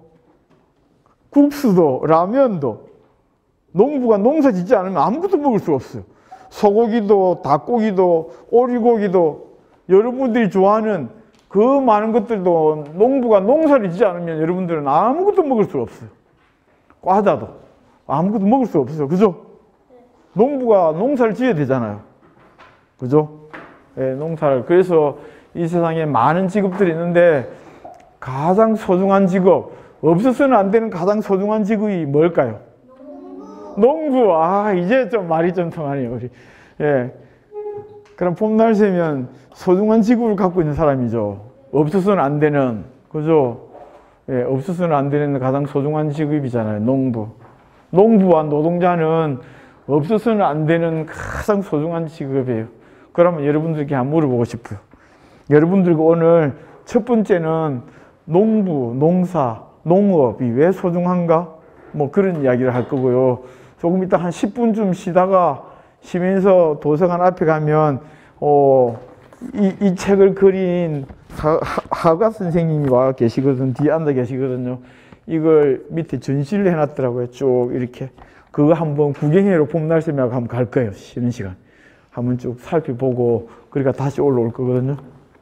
국수도 라면도 농부가 농사 짓지 않으면 아무것도 먹을 수가 없어요. 소고기도 닭고기도 오리고기도 여러분들이 좋아하는 그 많은 것들도 농부가 농사를 짓지 않으면 여러분들은 아무것도 먹을 수가 없어요. 과자도 아무것도 먹을 수가 없어요. 그죠? 농부가 농사를 지어야 되잖아요. 그죠? 예, 농사를. 그래서 이 세상에 많은 직업들이 있는데 가장 소중한 직업, 없어서는 안 되는 가장 소중한 직업이 뭘까요? 농부. 농부. 아, 이제 좀 말이 좀 통하네요, 우리. 예. 그럼 봄날 새면 소중한 직업을 갖고 있는 사람이죠. 없어서는 안 되는, 그죠? 예, 없어서는 안 되는 가장 소중한 직업이잖아요, 농부. 농부와 노동자는 없어서는 안 되는 가장 소중한 직업이에요. 그러면 여러분들께 한번 물어보고 싶어요. 여러분들과 오늘 첫 번째는 농부, 농사, 농업이 왜 소중한가? 뭐 그런 이야기를 할 거고요. 조금 이따 한 십 분쯤 쉬다가 쉬면서 도서관 앞에 가면 어, 이, 이 책을 그린 하, 하가 선생님이 와 계시거든. 뒤에 앉아 계시거든요. 이걸 밑에 전시를 해놨더라고요. 쭉 이렇게. 그거 한번 구경해로 봄날새하고 한번 갈 거예요. 쉬는 시간. 한번 쭉 살펴보고 그러니까 다시 올라올 거거든요.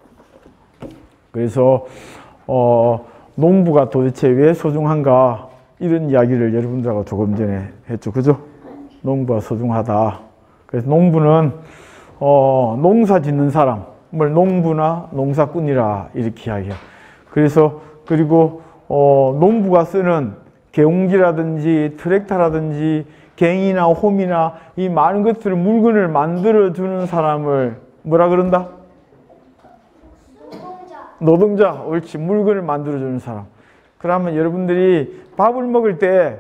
그래서 어, 농부가 도대체 왜 소중한가 이런 이야기를 여러분들하고 조금 전에 했죠. 그죠? 농부가 소중하다. 그래서 농부는 어, 농사 짓는 사람을 농부나 농사꾼이라 이렇게 이야기해요. 그래서 그리고 어, 농부가 쓰는 개웅기라든지 트랙터라든지 갱이나 홈이나 이 많은 것들을 물건을 만들어 주는 사람을 뭐라 그런다? 노동자. 노동자. 옳지. 물건을 만들어 주는 사람. 그러면 여러분들이 밥을 먹을 때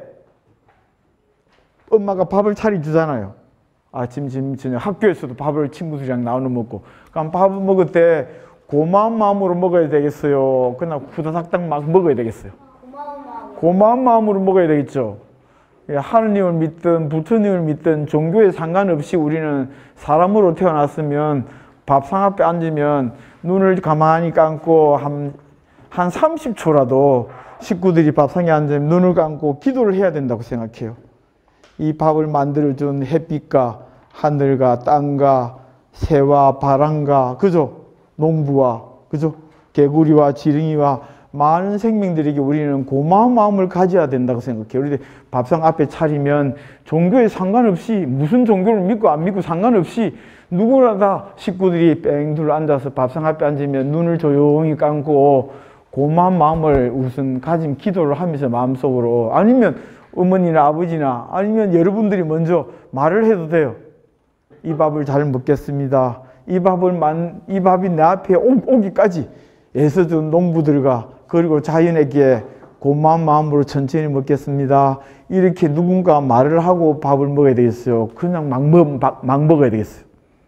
엄마가 밥을 차려 주잖아요. 아침, 점심, 저녁 학교에서도 밥을 친구들이랑 나눠 먹고. 그럼 밥을 먹을 때 고마운 마음으로 먹어야 되겠어요? 그냥 후다닥닥 막 먹어야 되겠어요? 고마운 마음. 고마운 마음으로 먹어야 되겠죠. 하느님을 믿든 부처님을 믿든 종교에 상관없이 우리는 사람으로 태어났으면 밥상 앞에 앉으면 눈을 가만히 감고 한, 한 삼십 초라도 식구들이 밥상에 앉으면 눈을 감고 기도를 해야 된다고 생각해요. 이 밥을 만들어준 햇빛과 하늘과 땅과 새와 바람과 그죠? 농부와 그죠? 개구리와 지렁이와 많은 생명들에게 우리는 고마운 마음을 가져야 된다고 생각해요. 우리 밥상 앞에 차리면 종교에 상관없이 무슨 종교를 믿고 안 믿고 상관없이 누구나 다 식구들이 뺑둘 앉아서 밥상 앞에 앉으면 눈을 조용히 감고 고마운 마음을 우선 가진 기도를 하면서 마음속으로 아니면 어머니나 아버지나 아니면 여러분들이 먼저 말을 해도 돼요. 이 밥을 잘 먹겠습니다. 이 밥을 만, 이 밥이 내 앞에 오, 오기까지 애써준 농부들과 그리고 자연에게 고마운 마음으로 천천히 먹겠습니다. 이렇게 누군가 말을 하고 밥을 먹어야 되겠어요? 그냥 막, 먹, 막, 막 먹어야 되겠어요?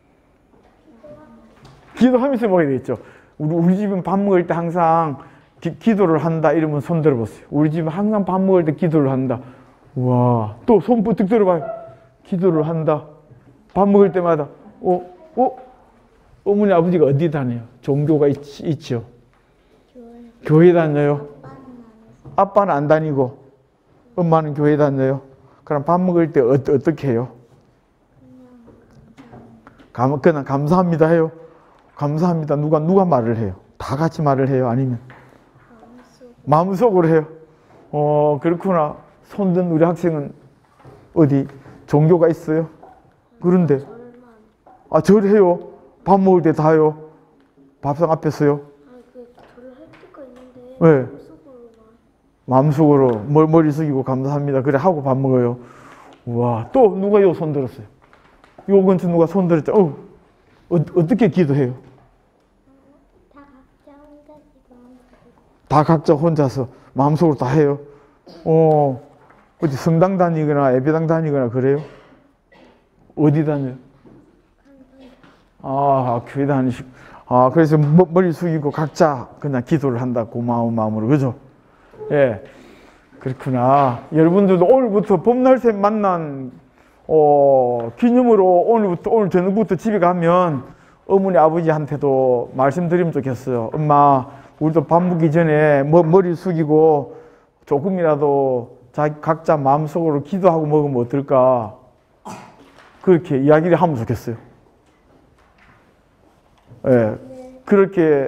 기도하면서 먹어야 되겠죠. 우리, 우리 집은 밥 먹을 때 항상 기, 기도를 한다 이러면 손 들어보세요. 우리 집은 항상 밥 먹을 때 기도를 한다. 와, 또 손 부뜩 들어봐요. 기도를 한다. 밥 먹을 때마다 어, 어? 어머니 아버지가 어디 다녀요? 종교가 있, 있죠. 교회 다녀요. 아빠는 안 다니고 엄마는 교회 다녀요. 그럼 밥 먹을 때 어, 어떻게 해요? 감, 그냥 감사합니다 해요. 감사합니다. 누가 누가 말을 해요? 다 같이 말을 해요? 아니면 마음속으로 해요? 어, 그렇구나. 손든 우리 학생은 어디 종교가 있어요? 그런데 아, 절해요. 밥 먹을 때 다요. 밥상 앞에서요. 그 절을 할 때가 있는데 네. 마음속으로만. 마음속으로 머리, 머리 숙이고 감사합니다. 그래 하고 밥 먹어요. 우와, 또 누가 요 손 들었어요? 요 근처 누가 손 들었죠? 어, 어, 어떻게 기도해요? 다 각자 혼자 기도하는 다 각자 혼자서 마음속으로 다 해요. 어, 어디 성당 다니거나 예배당 다니거나 그래요? 어디 다녀요? 아, 교회 다니시고. 아, 그래서 머, 머리 숙이고 각자 그냥 기도를 한다. 고마운 마음으로. 그죠? 예. 그렇구나. 여러분들도 오늘부터 봄날샘 만난, 어, 기념으로 오늘부터, 오늘 저녁부터 집에 가면 어머니 아버지한테도 말씀드리면 좋겠어요. 엄마, 우리도 밥 먹기 전에 머, 머리 숙이고 조금이라도 자기 각자 마음속으로 기도하고 먹으면 어떨까? 그렇게 이야기를 하면 좋겠어요. 예. 그렇게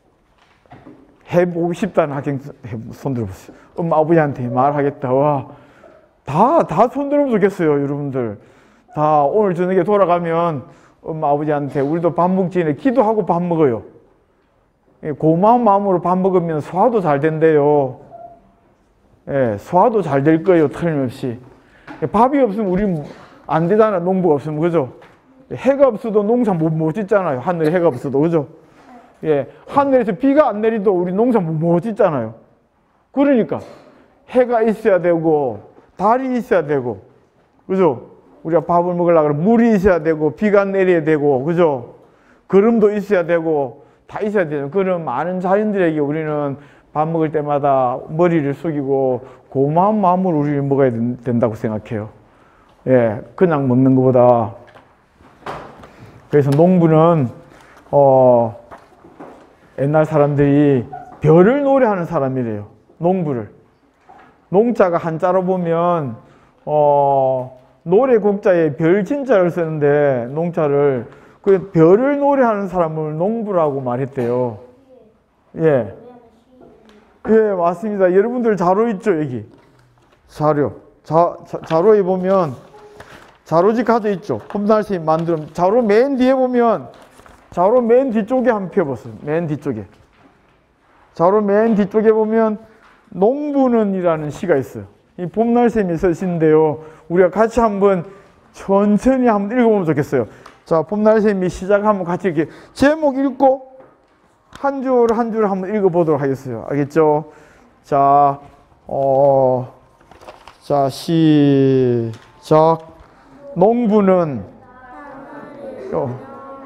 해보고 싶다는 학생 손 들어보세요. 엄마 아버지한테 말하겠다. 와, 다, 다 손 들어보면 좋겠어요, 여러분들. 다 오늘 저녁에 돌아가면 엄마 아버지한테 우리도 밥 먹기 전에 기도하고 밥 먹어요. 고마운 마음으로 밥 먹으면 소화도 잘 된대요. 예, 소화도 잘 될 거예요, 틀림없이. 밥이 없으면 우리 안 되잖아, 농부가 없으면, 그죠? 해가 없어도 농사 못, 못 짓잖아요. 하늘에 해가 없어도, 그죠? 예, 하늘에서 비가 안 내리도 우리 농사 못, 못 짓잖아요. 그러니까 해가 있어야 되고 달이 있어야 되고, 그죠? 우리가 밥을 먹으려고 하면 물이 있어야 되고 비가 내려야 되고, 그죠? 거름도 있어야 되고 다 있어야 되죠. 그런 많은 자연들에게 우리는 밥 먹을 때마다 머리를 숙이고 고마운 마음으로 우리를 먹어야 된다고 생각해요. 예, 그냥 먹는 것보다. 그래서 농부는 어, 옛날 사람들이 별을 노래하는 사람이래요. 농부를. 농자가 한자로 보면 어, 노래곡자에 별 진자를 쓰는데 농자를 그 별을 노래하는 사람을 농부라고 말했대요. 예. 예, 맞습니다. 여러분들 자료 있죠, 여기. 자료. 자, 자, 자료에 보면 자료지 가져 있죠. 봄날씨 만들면 자료 맨 뒤에 보면 자료 맨 뒤쪽에 한번 펴보세요. 맨 뒤쪽에. 자료 맨 뒤쪽에 보면 농부는 이라는 시가 있어요. 이 봄날샘이 쓰신데요. 우리가 같이 한번 천천히 한번 읽어보면 좋겠어요. 자, 봄날샘이 시작하면 같이 이렇게 제목 읽고 한 줄 한 줄 한번 읽어보도록 하겠어요. 알겠죠? 자, 어, 자, 시작. 농부는 어,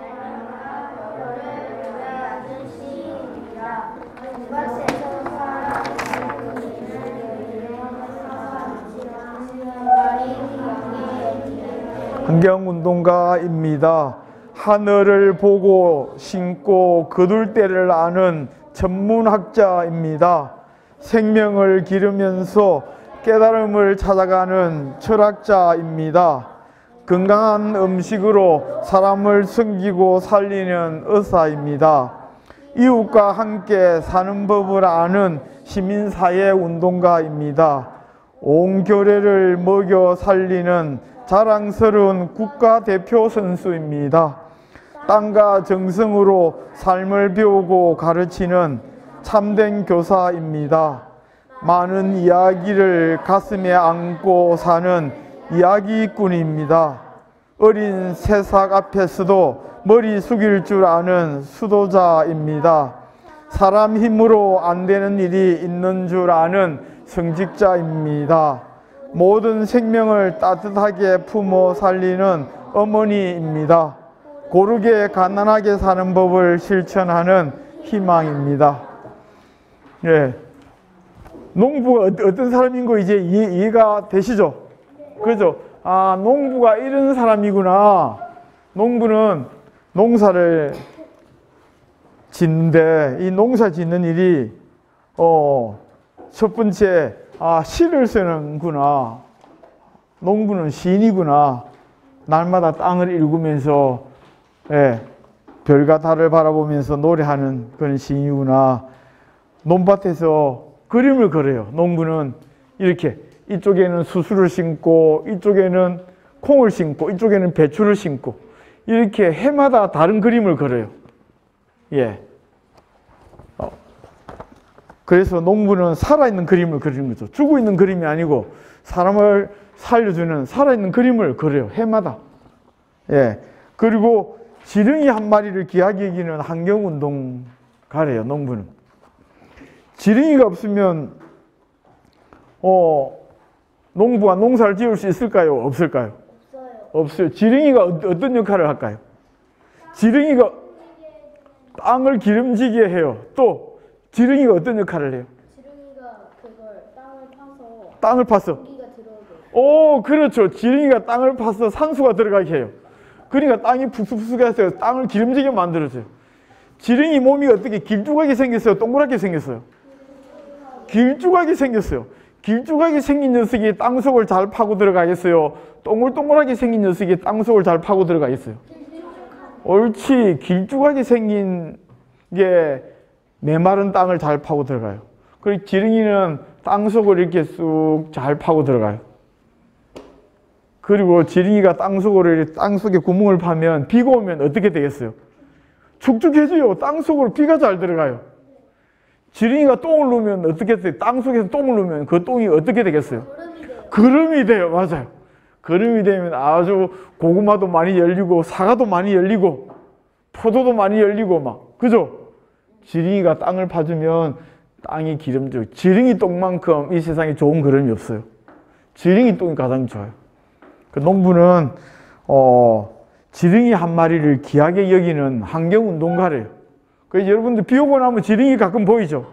환경운동가입니다. 하늘을 보고 신고 거둘 때를 아는 천문학자입니다. 생명을 기르면서 깨달음을 찾아가는 철학자입니다. 건강한 음식으로 사람을 섬기고 살리는 의사입니다. 이웃과 함께 사는 법을 아는 시민사회운동가입니다. 온 교례를 먹여 살리는 자랑스러운 국가대표 선수입니다. 땅과 정성으로 삶을 배우고 가르치는 참된 교사입니다. 많은 이야기를 가슴에 안고 사는 이야기꾼입니다. 어린 새싹 앞에서도 머리 숙일 줄 아는 수도자입니다. 사람 힘으로 안 되는 일이 있는 줄 아는 성직자입니다. 모든 생명을 따뜻하게 품어 살리는 어머니입니다. 고르게 가난하게 사는 법을 실천하는 희망입니다. 예. 농부가 어떤 사람인 거 이제 이해, 이해가 되시죠? 그죠? 아, 농부가 이런 사람이구나. 농부는 농사를 짓는데 이 농사 짓는 일이 어, 첫 번째 아, 시를 쓰는구나. 농부는 시인이구나. 날마다 땅을 일구면서 예, 별과 달을 바라보면서 노래하는 그런 시인이구나. 논밭에서 그림을 그려요. 농부는 이렇게 이쪽에는 수수를 심고 이쪽에는 콩을 심고 이쪽에는 배추를 심고 이렇게 해마다 다른 그림을 그려요. 예. 어. 그래서 농부는 살아있는 그림을 그리는 거죠. 죽어 있는 그림이 아니고 사람을 살려주는 살아있는 그림을 그려요. 해마다. 예. 그리고 지렁이 한 마리를 귀하게 여기는 환경운동가래요. 농부는. 지렁이가 없으면 어, 농부가 농사를 지을 수 있을까요? 없을까요? 없어요. 없어요. 지렁이가 어떤 역할을 할까요? 지렁이가 땅을 기름지게 해요. 또 지렁이가 어떤 역할을 해요? 지렁이가 그걸 땅을 파서 땅을 파서. 공기가 들어오게. 오, 그렇죠. 지렁이가 땅을 파서 산소가 들어가게 해요. 그러니까 땅이 푹푹푹해서 땅을 기름지게 만들어줘요. 지렁이 몸이 어떻게 길쭉하게 생겼어요? 동그랗게 생겼어요? 길쭉하게 생겼어요. 길쭉하게 생긴 녀석이 땅속을 잘 파고 들어가겠어요? 동글동글하게 생긴 녀석이 땅속을 잘 파고 들어가겠어요? 옳지. 길쭉하게 생긴 게 메마른 땅을 잘 파고 들어가요. 그리고 지렁이는 땅속을 이렇게 쑥 잘 파고 들어가요. 그리고 지렁이가 땅속으로 이렇게 땅속에 구멍을 파면 비가 오면 어떻게 되겠어요? 축축해져요. 땅속으로 비가 잘 들어가요. 지렁이가 똥을 누면 어떻게 돼요? 땅속에서 똥을 누면 그 똥이 어떻게 되겠어요? 거름이 돼요. 거름이 돼요. 맞아요. 거름이 되면 아주 고구마도 많이 열리고 사과도 많이 열리고 포도도 많이 열리고 막 그죠? 지렁이가 땅을 파주면 땅이 기름져. 지렁이 똥만큼 이 세상에 좋은 거름이 없어요. 지렁이 똥이 가장 좋아요. 그 농부는 어, 지렁이 한 마리를 귀하게 여기는 환경운동가래요. 그래서 여러분들 비 오고 나면 지렁이 가끔 보이죠?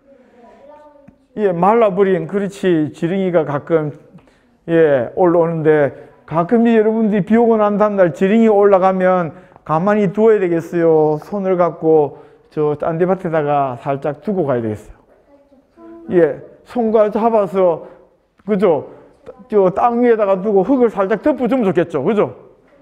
예, 말라버린, 그렇지. 지렁이가 가끔, 예, 올라오는데 가끔 여러분들이 비 오고 난 다음날 지렁이 올라가면 가만히 두어야 되겠어요? 손을 갖고 저 딴데밭에다가 살짝 두고 가야 되겠어요? 예, 손과 잡아서, 그죠? 저 땅 위에다가 두고 흙을 살짝 덮어주면 좋겠죠? 그죠?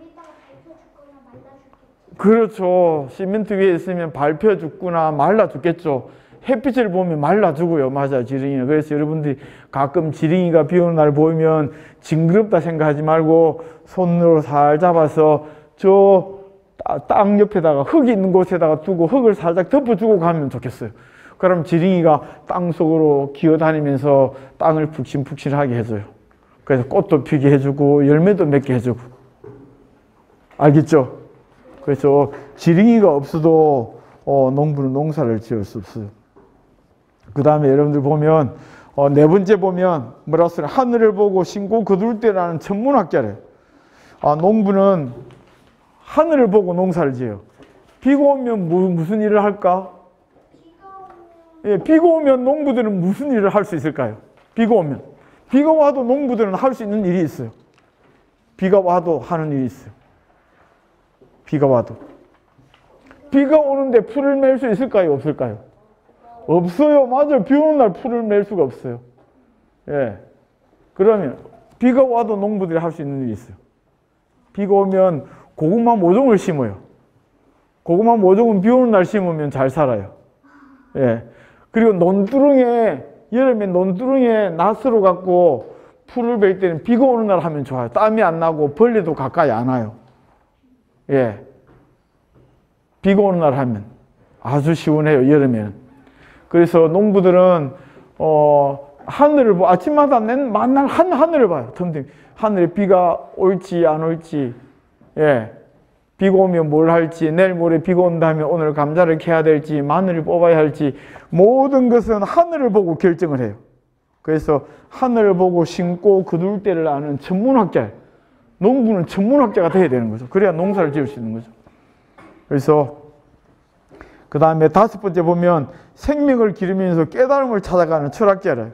그렇죠. 시멘트 위에 있으면 밟혀 죽거나 말라 죽겠죠. 햇빛을 보면 말라 죽어요. 맞아요. 지렁이는. 그래서 여러분들이 가끔 지렁이가 비 오는 날 보이면 징그럽다 생각하지 말고 손으로 살 잡아서 저 땅 옆에다가 흙이 있는 곳에다가 두고 흙을 살짝 덮어주고 가면 좋겠어요. 그럼 지렁이가 땅 속으로 기어다니면서 땅을 푹신푹신하게 해줘요. 그래서 꽃도 피게 해주고 열매도 맺게 해주고. 알겠죠? 그래서 지렁이가 없어도 어, 농부는 농사를 지을 수 없어요. 그 다음에 여러분들 보면 어, 네 번째 보면 뭐라고 써요? 하늘을 보고 신고 거둘 때라는 천문학자래요. 아, 농부는 하늘을 보고 농사를 지어요. 비가 오면 무, 무슨 일을 할까? 예, 비가 오면 농부들은 무슨 일을 할 수 있을까요? 비가 오면. 비가 와도 농부들은 할 수 있는 일이 있어요. 비가 와도 하는 일이 있어요. 비가 와도. 비가 오는데 풀을 맬 수 있을까요? 없을까요? 없어요. 맞아요. 비 오는 날 풀을 맬 수가 없어요. 예. 그러면 비가 와도 농부들이 할 수 있는 일이 있어요. 비가 오면 고구마 모종을 심어요. 고구마 모종은 비 오는 날 심으면 잘 살아요. 예. 그리고 논두렁에, 여름에 논두렁에 낫으로 갖고 풀을 뺄 때는 비가 오는 날 하면 좋아요. 땀이 안 나고 벌레도 가까이 안 와요. 예. 비가 오는 날 하면 아주 시원해요. 여름에는. 그래서 농부들은 어, 하늘을 보 아침마다 맨날 한 하늘을 봐요. 틈틈이. 하늘에 비가 올지 안 올지. 예. 비가 오면 뭘 할지, 내일 모레 비가 온다면 오늘 감자를 캐야 될지, 마늘을 뽑아야 할지, 모든 것은 하늘을 보고 결정을 해요. 그래서 하늘을 보고 심고 거둘 때를 아는 천문학자예요. 농부는 천문학자가 돼야 되는 거죠. 그래야 농사를 지을 수 있는 거죠. 그래서 그 다음에 다섯 번째 보면 생명을 기르면서 깨달음을 찾아가는 철학자래요.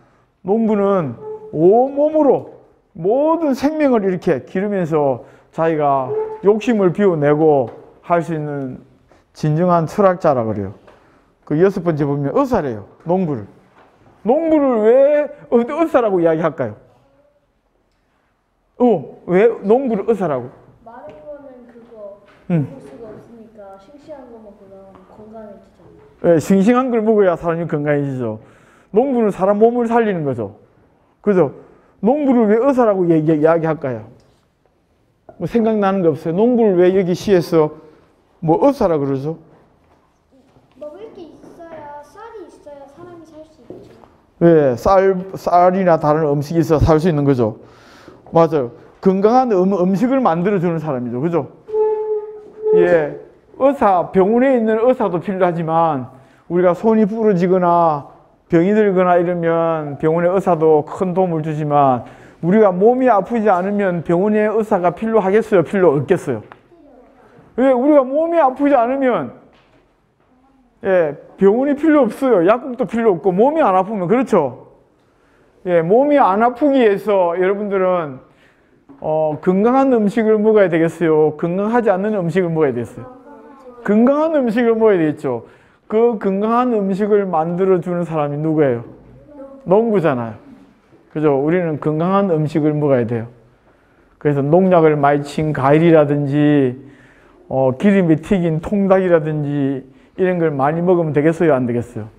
농부는 온몸으로 모든 생명을 이렇게 기르면서 자기가 욕심을 비워내고 할 수 있는 진정한 철학자라 그래요. 그 여섯 번째 보면 의사래요. 농부를. 농부를 왜 의사라고 이야기할까요? 어, 왜 농부를 의사라고? 마른 거는 그거 음. 먹을 수가 없으니까 싱싱한 거 먹으면 건강해지잖아요. 예, 싱싱한 걸 먹어야 사람이 건강해지죠. 농부는 사람 몸을 살리는 거죠. 그죠? 농부를 왜 의사라고 얘기, 이야기할까요? 뭐 생각나는 거 없어요? 농부를 왜 여기 시에서 뭐 의사라 그러죠? 먹을 게 있어야 쌀이 있어야 사람이 살 수 있죠. 예, 쌀, 쌀이나 다른 음식이 있어야 살 수 있는 거죠. 맞아요. 건강한 음, 음식을 만들어주는 사람이죠. 그죠? 예, 의사, 병원에 있는 의사도 필요하지만 우리가 손이 부러지거나 병이 들거나 이러면 병원의 의사도 큰 도움을 주지만 우리가 몸이 아프지 않으면 병원의 의사가 필요하겠어요? 필요 없겠어요? 왜? 우리가 몸이 아프지 않으면 예, 병원이 필요 없어요. 약국도 필요 없고 몸이 안 아프면 그렇죠? 예, 몸이 안 아프기 위해서 여러분들은 어, 건강한 음식을 먹어야 되겠어요? 건강하지 않는 음식을 먹어야 되겠어요? 건강한 음식을 먹어야 되겠죠. 그 건강한 음식을 만들어주는 사람이 누구예요? 농부잖아요. 그죠? 우리는 건강한 음식을 먹어야 돼요. 그래서 농약을 많이 친 과일이라든지 어, 기름이 튀긴 통닭이라든지 이런 걸 많이 먹으면 되겠어요? 안 되겠어요?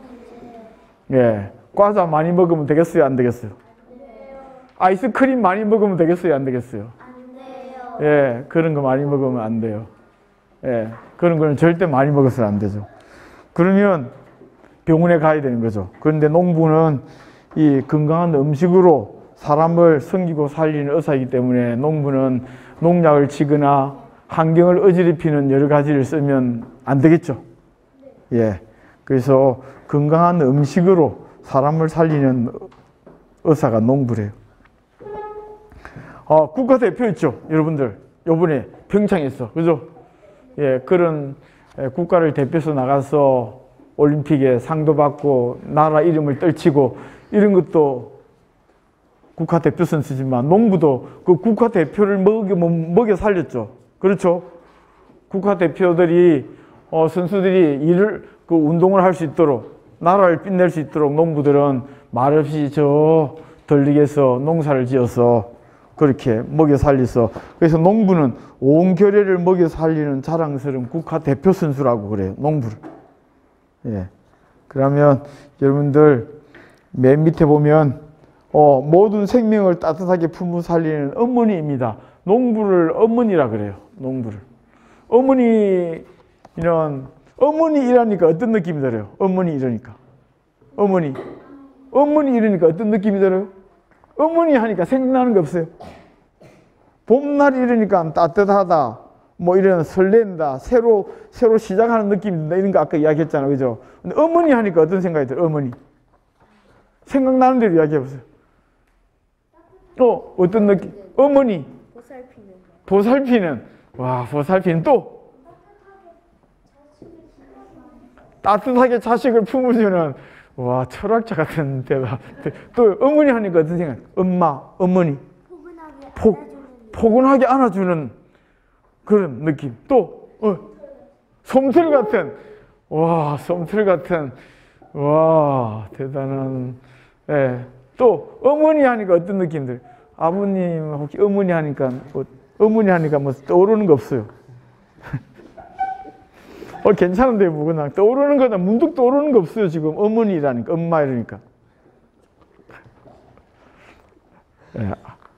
예, 과자 많이 먹으면 되겠어요? 안 되겠어요? 아이스크림 많이 먹으면 되겠어요? 안 되겠어요? 안 돼요. 예, 그런 거 많이 먹으면 안 돼요. 예, 그런 거는 절대 많이 먹어서는 안 되죠. 그러면 병원에 가야 되는 거죠. 그런데 농부는 이 건강한 음식으로 사람을 섬기고 살리는 의사이기 때문에 농부는 농약을 치거나 환경을 어지럽히는 여러 가지를 쓰면 안 되겠죠. 예, 그래서 건강한 음식으로 사람을 살리는 의사가 농부래요. 어, 국가대표 있죠, 여러분들. 요번에 평창에서, 그죠? 예, 그런 국가를 대표해서 나가서 올림픽에 상도 받고 나라 이름을 떨치고 이런 것도 국가대표 선수지만 농부도 그 국가대표를 먹여, 먹여 살렸죠. 그렇죠? 국가대표들이, 어, 선수들이 일을, 그 운동을 할 수 있도록, 나라를 빛낼 수 있도록 농부들은 말없이 저 들녘에서 농사를 지어서 그렇게 먹여 살려서, 그래서 농부는 온 결의를 먹여 살리는 자랑스러운 국가대표 선수라고 그래요, 농부를. 예. 그러면 여러분들 맨 밑에 보면 어, 모든 생명을 따뜻하게 품어 살리는 어머니입니다. 농부를 어머니라 그래요, 농부를. 어머니는, 어머니 이러니까 어떤 느낌이 들어요? 어머니 이러니까. 어머니. 어머니 이러니까 어떤 느낌이 들어요? 어머니 하니까 생각나는 거 없어요? 봄날 이러니까 따뜻하다, 뭐 이런 설렌다, 새로, 새로 시작하는 느낌이 든다, 이런 거 아까 이야기했잖아요. 그죠? 근데 어머니 하니까 어떤 생각이 들어요? 어머니. 생각나는 대로 이야기해 보세요. 어, 어떤 느낌? 어머니. 보살피는. 보살피는. 와, 보살피는 또. 따뜻하게 자식을 품어주는. 와, 철학자 같은 대답. 또 어머니 하니까 어떤 생각? 엄마, 어머니. 포근하게 포, 안아주는. 포근하게 안아주는 그런 느낌. 또 어, 솜털 같은. 와, 솜털 같은. 와, 대단한. 예. 또 어머니 하니까 어떤 느낌들? 아버님 혹시 어머니 하니까 뭐, 어머니 하니까 뭐 떠오르는 거 없어요? 어, 괜찮은데 뭐 그냥 떠오르는 거나 문득 떠오르는 거 없어요. 지금 어머니라니까, 엄마 이러니까. 예.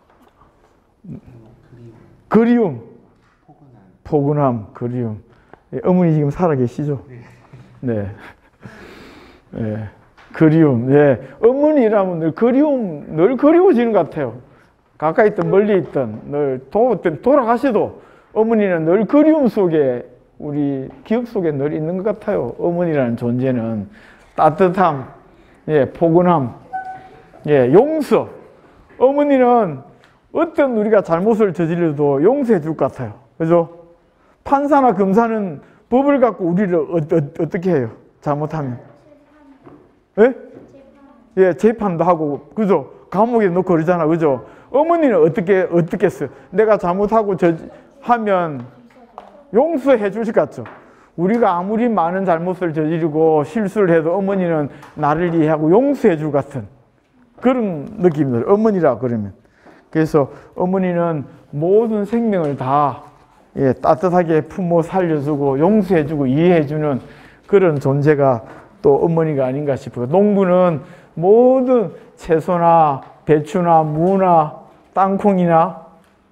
그리움, 포근함, 그리움. 예, 어머니 지금 살아 계시죠? 네. 예. 그리움. 예. 어머니라면 늘 그리움, 늘 그리워지는 것 같아요. 가까이 있든 멀리 있든 늘 도, 돌아가셔도 어머니는 늘 그리움 속에, 우리 기억 속에 늘 있는 것 같아요. 어머니라는 존재는 따뜻함, 예, 포근함, 예, 용서. 어머니는 어떤 우리가 잘못을 저질러도 용서해 줄 것 같아요. 그죠? 판사나 검사는 법을 갖고 우리를 어, 어, 어떻게 해요? 잘못하면. 예? 예, 재판도 하고, 그죠? 감옥에 넣고 그러잖아. 그죠? 어머니는 어떻게, 어떻게 했어요? 내가 잘못하고 저, 하면 용서해 주실 것 같죠? 우리가 아무리 많은 잘못을 저지르고 실수를 해도 어머니는 나를 이해하고 용서해 줄 것 같은 그런 느낌이 들어요. 어머니라 그러면. 그래서 어머니는 모든 생명을 다 예, 따뜻하게 품어 살려주고 용서해주고 이해해주는 그런 존재가 또 어머니가 아닌가 싶어요. 농부는 모든 채소나 배추나 무나 땅콩이나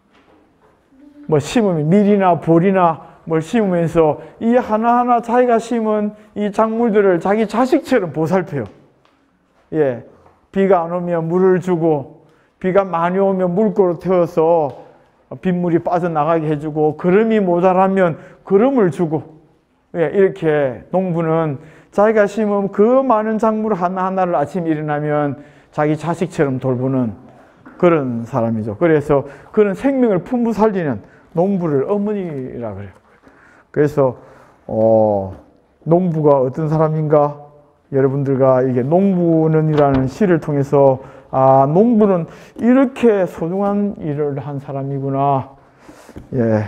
뭐 심으면 밀이나 보리나 뭘 심으면서 이 하나하나 자기가 심은 이 작물들을 자기 자식처럼 보살펴요. 예, 비가 안 오면 물을 주고 비가 많이 오면 물고로 태워서 빗물이 빠져나가게 해주고 거름이 모자라면 거름을 주고, 예, 이렇게 농부는 자기가 심은 그 많은 작물 하나하나를 아침에 일어나면 자기 자식처럼 돌보는 그런 사람이죠. 그래서 그런 생명을 품고 살리는 농부를 어머니라 그래요. 그래서 어, 농부가 어떤 사람인가? 여러분들과 이게 농부는이라는 시를 통해서 아, 농부는 이렇게 소중한 일을 한 사람이구나. 예.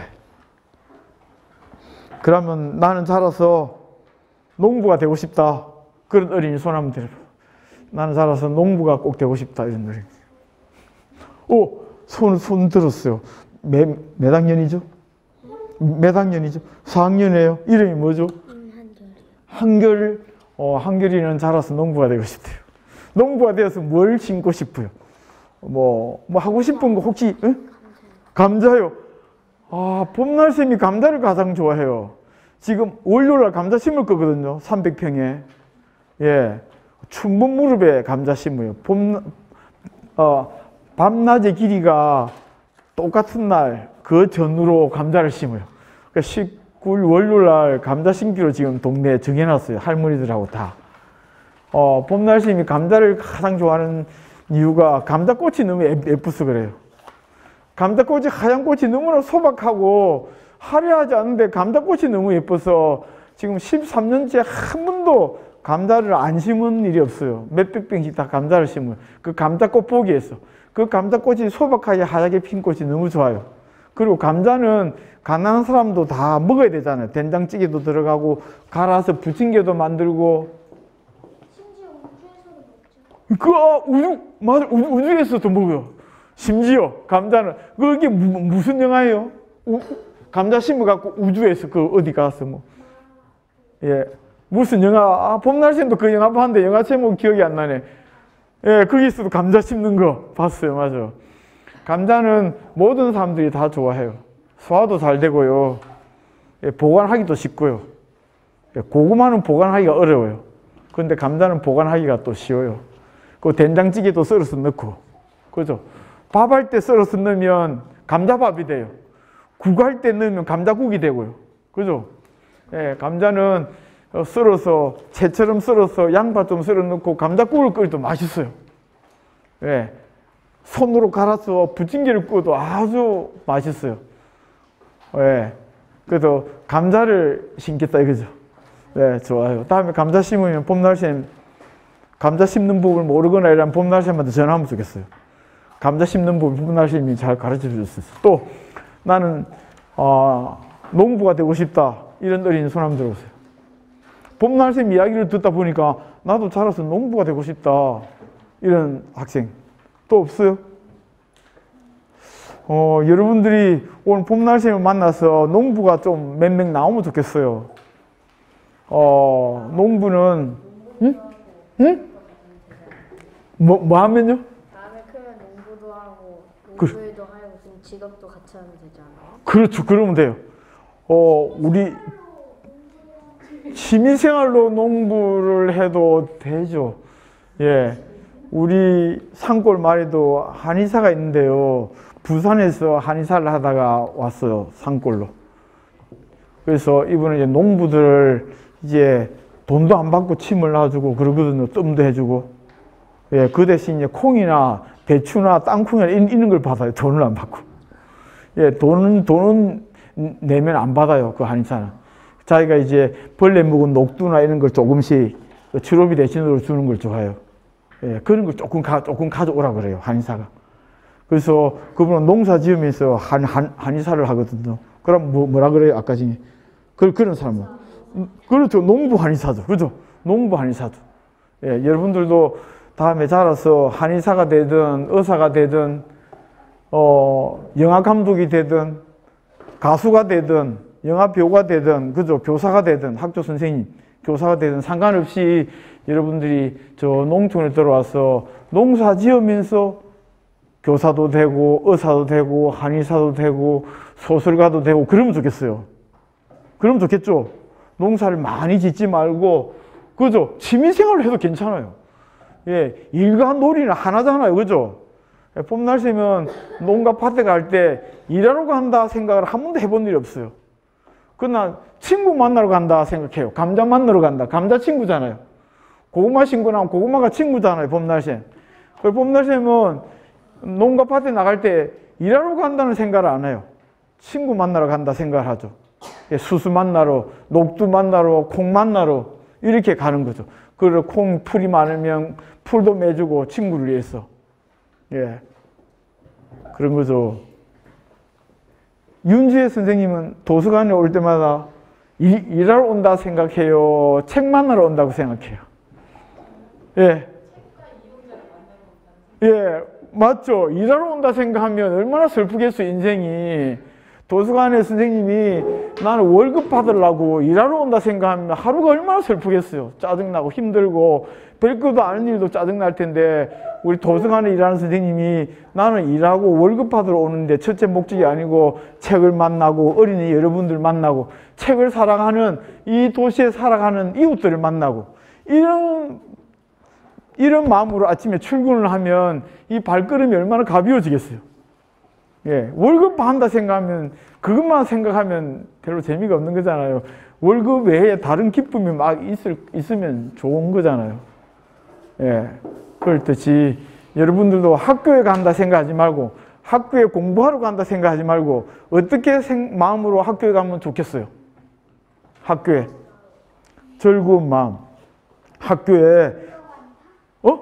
그러면 나는 자라서 농부가 되고 싶다. 그런 어린이 손 한번 들어봐. 나는 자라서 농부가 꼭 되고 싶다. 이런 어린이. 오, 손, 손 들었어요. 몇, 몇 학년이죠? 몇 학년이죠? 사 학년이에요. 이름이 뭐죠? 한결. 어, 한결이는 자라서 농부가 되고 싶대요. 농부가 되어서 뭘 심고 싶어요? 뭐, 뭐 하고 싶은 거 혹시, 응? 감자요. 아, 봄날쌤이 감자를 가장 좋아해요. 지금 월요일날 감자 심을 거거든요. 삼백 평에. 예. 춘분 무렵에 감자 심어요. 봄, 어, 밤낮의 길이가 똑같은 날, 그 전후로 감자를 심어요. 그러니까 십구 일 월요일날 감자 심기로 지금 동네에 정해놨어요. 할머니들하고 다. 어, 봄날씨님이 감자를 가장 좋아하는 이유가 감자꽃이 너무 예뻐서 그래요. 감자꽃이 하얀 꽃이 너무나 소박하고 화려하지 않은데 감자꽃이 너무 예뻐서 지금 십삼 년째 한 번도 감자를 안 심은 일이 없어요. 몇백 병씩 다 감자를 심어요. 그 감자꽃 보기 위해서. 그 감자꽃이 소박하게 하얗게 핀 꽃이 너무 좋아요. 그리고 감자는 가난한 사람도 다 먹어야 되잖아요. 된장찌개도 들어가고 갈아서 부침개도 만들고. 그 아, 우주 맞아 우주, 우주에서도 먹어요. 심지어 감자는 그게 무, 무슨 영화예요? 우, 감자 심어 갖고 우주에서 그 어디 가서 뭐 예 무슨 영화? 아, 봄날씨도 그 영화 봤는데 영화 제목 기억이 안 나네. 예 거기서도 감자 심는 거 봤어요. 맞아. 감자는 모든 사람들이 다 좋아해요. 소화도 잘 되고요. 예, 보관하기도 쉽고요. 예, 고구마는 보관하기가 어려워요. 그런데 감자는 보관하기가 또 쉬워요. 그 된장찌개도 썰어서 넣고, 그죠? 밥할 때 썰어서 넣으면 감자밥이 돼요. 국할 때 넣으면 감자국이 되고요. 그죠? 예, 감자는 썰어서, 채처럼 썰어서 양파 좀 썰어 넣고 감자국을 끓여도 맛있어요. 예, 손으로 갈아서 부침개를 구워도 아주 맛있어요. 예, 그래서 감자를 심겠다 이거죠. 네, 좋아요. 다음에 감자 심으면 봄날씨엔 감자 심는 법을 모르거나 이런 봄날씨한테 전화하면 좋겠어요. 감자 심는 법을 봄날씨님이 잘 가르쳐 주셨어요. 또 나는 어, 농부가 되고 싶다. 이런 어린이 손 한번 들어보세요. 봄날쌤 이야기를 듣다 보니까 나도 자라서 농부가 되고 싶다. 이런 학생 또 없어요? 어, 여러분들이 오늘 봄날쌤을 만나서 농부가 좀 몇 명 나오면 좋겠어요. 어, 농부는 응? 응? 뭐, 뭐 하면요? 다음에 크면 농부도 하고 그- 농부일도 하고 좀 직업도 같이 하면 되지 않아요? 그렇죠. 그러면 돼요. 어, 우리 취미생활로 농부를 해도 되죠. 예. 우리 산골 마을에도 한의사가 있는데요. 부산에서 한의사를 하다가 왔어요. 산골로. 그래서 이분은 이제 농부들을 이제 돈도 안 받고 침을 놔주고 그러거든요. 뜸도 해주고. 예, 그 대신 이제 콩이나 배추나 땅콩이나 이런 걸 받아요. 돈을 안 받고. 예, 돈은, 돈은 내면 안 받아요. 그 한의사는. 자기가 이제 벌레 묵은 녹두나 이런 걸 조금씩 치료비 대신으로 주는 걸 좋아해요. 예, 그런 걸 조금 가, 조금 가져오라 그래요. 한의사가. 그래서 그분은 농사 지으면서 한, 한, 한의사를 하거든요. 그럼 뭐, 뭐라 그래요? 아까 전에. 그, 그런 사람은. 그렇죠. 농부 한의사죠. 그죠? 농부 한의사죠. 예, 여러분들도 다음에 자라서 한의사가 되든, 의사가 되든, 어, 영화 감독이 되든, 가수가 되든 영화 배우가 되든 그죠 교사가 되든 학교 선생님 교사가 되든 상관없이 여러분들이 저 농촌에 들어와서 농사 지으면서 교사도 되고 의사도 되고 한의사도 되고 소설가도 되고 그러면 좋겠어요. 그러면 좋겠죠. 농사를 많이 짓지 말고 그죠 취미생활을 해도 괜찮아요. 예, 일과 놀이는 하나잖아요. 그죠? 봄날 새면 농가 밭에 갈 때 일하러 간다 생각을 한 번도 해본 일이 없어요. 그러나 친구 만나러 간다 생각해요. 감자 만나러 간다. 감자 친구잖아요. 고구마 친구나 고구마가 친구잖아요. 봄날 새. 그 봄날 새면 농가 밭에 나갈 때 일하러 간다는 생각을 안 해요. 친구 만나러 간다 생각을 하죠. 예, 수수 만나러, 녹두 만나러, 콩 만나러 이렇게 가는 거죠. 그리고 콩 풀이 많으면 풀도 매주고 친구를 위해서. 예. 그런 거죠. 윤지혜 선생님은 도서관에 올 때마다 일, 일하러 온다 생각해요? 책 만나러 온다고 생각해요? 예. 예, 맞죠. 일하러 온다 생각하면 얼마나 슬프겠어, 인생이. 도서관에 선생님이 나는 월급 받으려고 일하러 온다 생각하면 하루가 얼마나 슬프겠어요. 짜증나고 힘들고 별것도 아닌 일도 짜증날 텐데 우리 도서관에 일하는 선생님이 나는 일하고 월급 받으러 오는데 첫째 목적이 아니고 책을 만나고 어린이 여러분들 만나고 책을 사랑하는 이 도시에 살아가는 이웃들을 만나고 이런 이런 마음으로 아침에 출근을 하면 이 발걸음이 얼마나 가벼워지겠어요. 예, 월급 받는다 생각하면 그것만 생각하면 별로 재미가 없는 거잖아요. 월급 외에 다른 기쁨이 막 있을, 있으면 좋은 거잖아요. 예, 그렇듯이 여러분들도 학교에 간다 생각하지 말고 학교에 공부하러 간다 생각하지 말고 어떻게 생, 마음으로 학교에 가면 좋겠어요? 학교에 즐거운 마음. 학교에 어?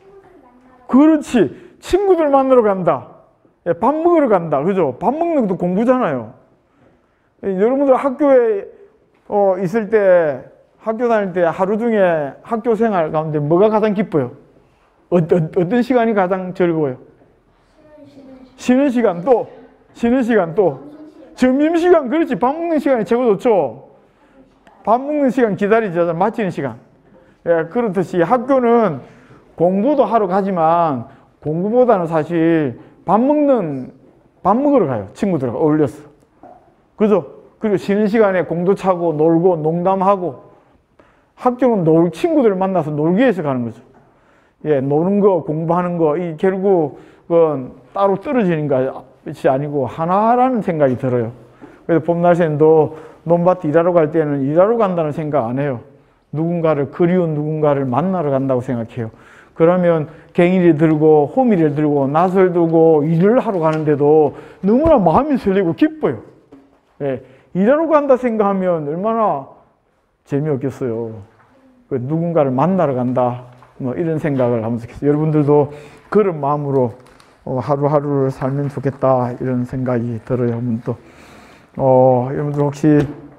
그렇지. 친구들 만나러 간다. 예, 밥 먹으러 간다. 그죠? 밥 먹는 것도 공부잖아요. 예, 여러분들 학교에 어, 있을 때, 학교 다닐 때 하루 중에 학교 생활 가운데 뭐가 가장 기뻐요? 어떤, 어떤 시간이 가장 즐거워요? 쉬는 시간 또, 쉬는 시간 또, 점심시간, 그렇지. 밥 먹는 시간이 최고 좋죠. 밥 먹는 시간 기다리자, 마치는 시간. 예, 그렇듯이 학교는 공부도 하러 가지만 공부보다는 사실 밥 먹는, 밥 먹으러 가요. 친구들하고 어울려서. 그죠? 그리고 쉬는 시간에 공도 차고 놀고 농담하고 학교는 놀, 친구들을 만나서 놀기 위해서 가는 거죠. 예, 노는 거, 공부하는 거, 이 결국은 따로 떨어지는 것이 아니고 하나라는 생각이 들어요. 그래서 봄날새도 논밭 일하러 갈 때는 일하러 간다는 생각 안 해요. 누군가를, 그리운 누군가를 만나러 간다고 생각해요. 그러면 갱이를 들고 호미를 들고 낫을 들고 일을 하러 가는데도 너무나 마음이 설레고 기뻐요. 예, 일하러 간다 생각하면 얼마나 재미없겠어요. 누군가를 만나러 간다 뭐 이런 생각을 하면서 여러분들도 그런 마음으로 하루하루를 살면 좋겠다 이런 생각이 들어요. 또 어, 여러분들 혹시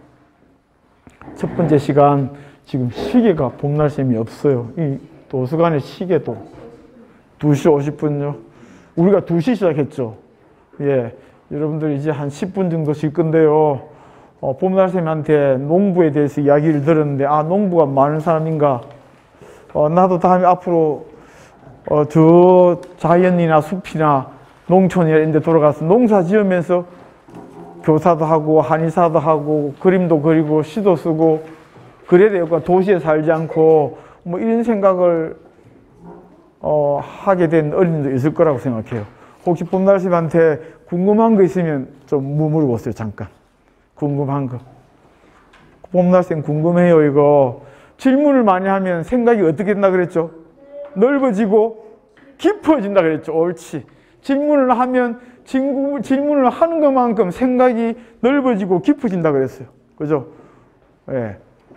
첫 번째 시간 지금 시계가 봄날샘이 없어요. 이 도서관의 시계도 두 시 오십 분요. 우리가 두 시 시작했죠. 예, 여러분들 이제 한 십 분 정도 쉴 건데요. 어, 봄날샘한테 농부에 대해서 이야기를 들었는데 아 농부가 많은 사람인가. 어, 나도 다음에 앞으로 어, 저 자연이나 숲이나 농촌이나 이런 데 돌아가서 농사 지으면서 교사도 하고 한의사도 하고 그림도 그리고 시도 쓰고 그래야 되고 도시에 살지 않고 뭐 이런 생각을 어, 하게 된 어린이도 있을 거라고 생각해요. 혹시 봄날씨한테 궁금한 거 있으면 좀 물어보세요. 잠깐. 궁금한 거. 봄날씨 궁금해요. 이거 질문을 많이 하면 생각이 어떻게 된다 그랬죠? 넓어지고 깊어진다 그랬죠. 옳지. 질문을 하면 질문, 질문을 하는 것만큼 생각이 넓어지고 깊어진다 그랬어요. 그죠? 예.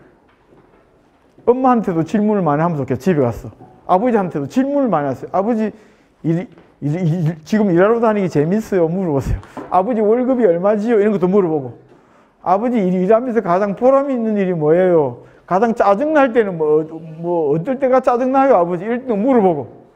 엄마한테도 질문을 많이 하면 좋겠어. 집에 가서. 아버지한테도 질문을 많이 하세요. 아버지 일, 일, 일, 지금 일하러 다니기 재밌어요? 물어보세요. 아버지 월급이 얼마지요? 이런 것도 물어보고. 아버지 일, 일하면서 가장 보람이 있는 일이 뭐예요? 가장 짜증날 때는 뭐, 뭐 어떨 때가 짜증나요? 아버지 이런 거 물어보고.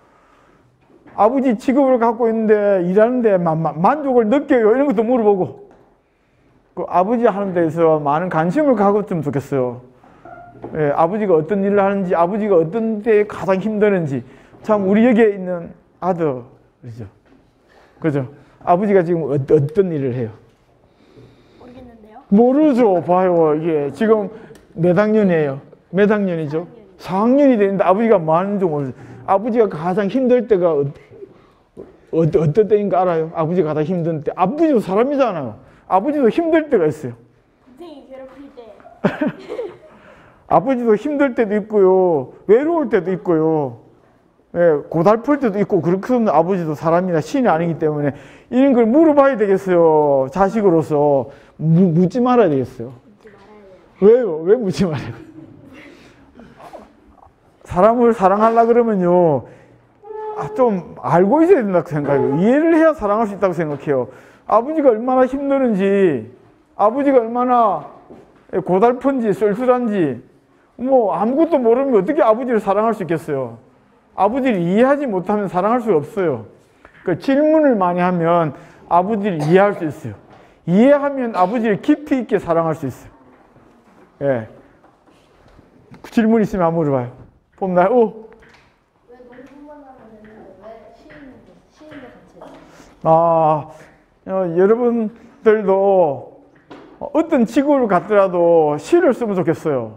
아버지 직업을 갖고 있는데 일하는데 만, 만족을 느껴요? 이런 것도 물어보고. 그 아버지 하는 데서 많은 관심을 가졌으면 좋겠어요. 예, 아버지가 어떤 일을 하는지, 아버지가 어떤 데 가장 힘드는지. 참 우리 여기에 있는 아들이죠. 그죠? 아버지가 지금 어, 어떤 일을 해요? 모르겠는데요. 모르죠. 봐요. 이게 지금 몇 학년이에요? 몇 학년이죠? 사 학년이 되는데 아버지가 뭐 하는지 모르죠. 아버지가 가장 힘들 때가 어, 어, 어떤 때인가 알아요? 아버지가 가장 힘든 때. 아버지도 사람이잖아요. 아버지도 힘들 때가 있어요. 동생이 괴롭힐 때. 아버지도 힘들 때도 있고요. 외로울 때도 있고요. 예, 고달플 때도 있고 그렇거든요. 아버지도 사람이나 신이 아니기 때문에 이런 걸 물어봐야 되겠어요. 자식으로서 무, 묻지 말아야 되겠어요. 묻지 말아야 돼요. 왜요? 왜 묻지 말아야 돼요? 사람을 사랑하려고 그러면요. 아, 좀 알고 있어야 된다고 생각해요. 이해를 해야 사랑할 수 있다고 생각해요. 아버지가 얼마나 힘드는지, 아버지가 얼마나 고달픈지, 쓸쓸한지, 뭐 아무것도 모르면 어떻게 아버지를 사랑할 수 있겠어요? 아버지를 이해하지 못하면 사랑할 수가 없어요. 그 질문을 많이 하면 아버지를 이해할 수 있어요. 이해하면 아버지를 깊이 있게 사랑할 수 있어요. 예. 질문 있으면 한번 물어봐요. 봄날, 오. 왜 농구만 하면 되는데 왜 쉬는데 쉬는데 같이 해요? 아, 어, 여러분들도 어떤 직업을 갖더라도 시를 쓰면 좋겠어요.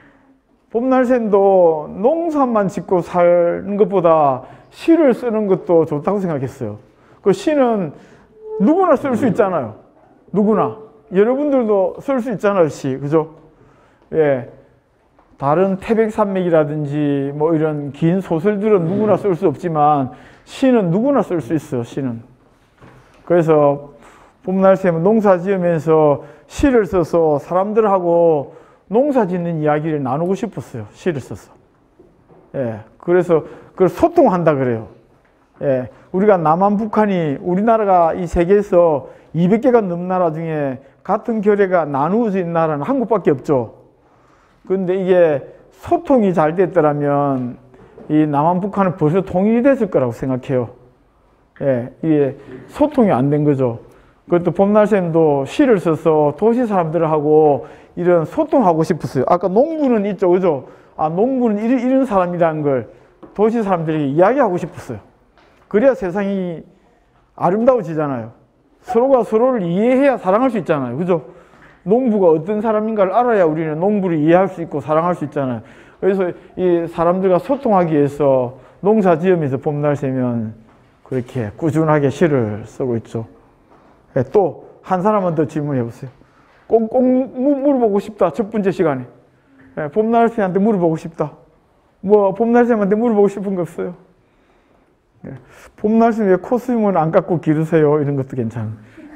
봄날샘도 농사만 짓고 사는 것보다 시를 쓰는 것도 좋다고 생각했어요. 그 시는 누구나 쓸 수 있잖아요. 누구나. 여러분들도 쓸 수 있잖아요, 시. 그죠? 예. 다른 태백산맥이라든지 뭐 이런 긴 소설들은 누구나 쓸 수 없지만 시는 누구나 쓸 수 있어요, 시는. 그래서 봄날샘은 농사 지으면서 시를 써서 사람들하고 농사 짓는 이야기를 나누고 싶었어요. 시를 써서. 예. 그래서 그걸 소통한다 그래요. 예. 우리가 남한 북한이 우리나라가 이 세계에서 이백 개가 넘는 나라 중에 같은 결의가 나누어져 있는 나라는 한국밖에 없죠. 그런데 이게 소통이 잘 됐더라면 이 남한 북한은 벌써 통일이 됐을 거라고 생각해요. 예. 이게 소통이 안 된 거죠. 그것도 봄날샘도 시를 써서 도시 사람들하고 이런 소통하고 싶었어요. 아까 농부는 있죠, 그죠? 아, 농부는 이런, 이런 사람이라는 걸 도시 사람들에게 이야기하고 싶었어요. 그래야 세상이 아름다워지잖아요. 서로가 서로를 이해해야 사랑할 수 있잖아요, 그죠? 농부가 어떤 사람인가를 알아야 우리는 농부를 이해할 수 있고 사랑할 수 있잖아요. 그래서 이 사람들과 소통하기 위해서 농사 지으면서 봄날새면 그렇게 꾸준하게 시를 쓰고 있죠. 네, 또 한 사람만 더 질문해 보세요. 꼭, 꼭 물어보고 싶다. 첫 번째 시간에. 네, 봄날새한테 물어보고 싶다. 뭐 봄날새한테 물어보고 싶은 거 없어요? 네, 봄날새 왜 코스튬을 안 깎고 기르세요? 이런 것도 괜찮아요.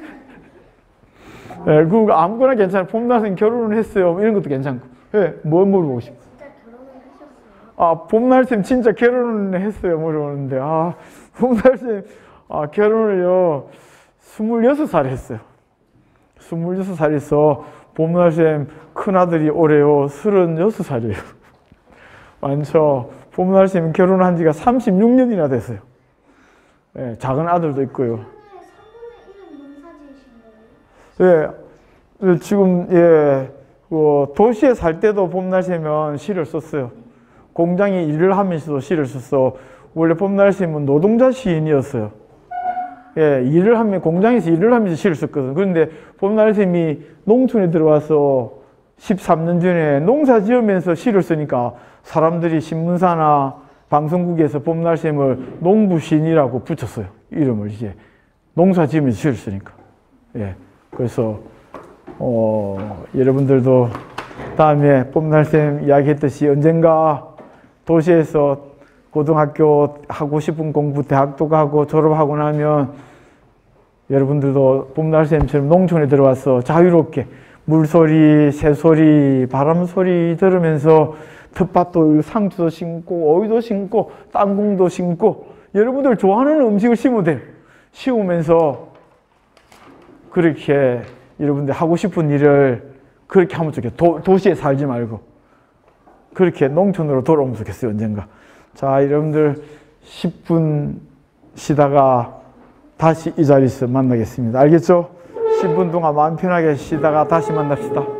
네, 그 아무거나 괜찮아요. 봄날새 결혼을 했어요. 이런 것도 괜찮고. 네, 뭐 물어보고 싶어요? 진짜 결혼을 하셨어요? 아, 봄날샘 진짜 결혼을 했어요. 물어보는데. 아, 봄날샘 아, 결혼을요. 스물여섯 살 했어요. 스물여섯 살에서 봄날샘 큰아들이 올해요. 서른여섯 살이에요. 많죠. 봄날샘 결혼한 지가 삼십육 년이나 됐어요. 예, 작은 아들도 있고요. 삼분의 일은 농사 지으신 거예요? 예, 지금, 예, 그 도시에 살 때도 봄날새면 시를 썼어요. 공장에 일을 하면서도 시를 썼어. 원래 봄날샘은 노동자 시인이었어요. 예, 일을 하면, 공장에서 일을 하면서 시를 썼거든. 그런데 봄날샘이 농촌에 들어와서 십삼 년 전에 농사 지으면서 시를 쓰니까 사람들이 신문사나 방송국에서 봄날샘을 농부시인이라고 붙였어요. 이름을 이제. 농사 지으면서 시를 쓰니까. 예. 그래서, 어, 여러분들도 다음에 봄날샘 이야기했듯이 언젠가 도시에서 고등학교 하고 싶은 공부 대학도 가고 졸업하고 나면 여러분들도 봄날샘처럼 농촌에 들어와서 자유롭게 물소리, 새소리, 바람소리 들으면서 텃밭도 상추도 심고 오이도 심고 땅콩도 심고 여러분들 좋아하는 음식을 심으면 돼요. 심으면서 그렇게 여러분들 하고 싶은 일을 그렇게 하면 좋겠어요. 도, 도시에 살지 말고 그렇게 농촌으로 돌아오면 좋겠어요. 언젠가. 자, 여러분들 십 분 쉬다가 다시 이 자리에서 만나겠습니다. 알겠죠? 십 십 분 동안 마음 편하게 쉬다가 다시 만납시다.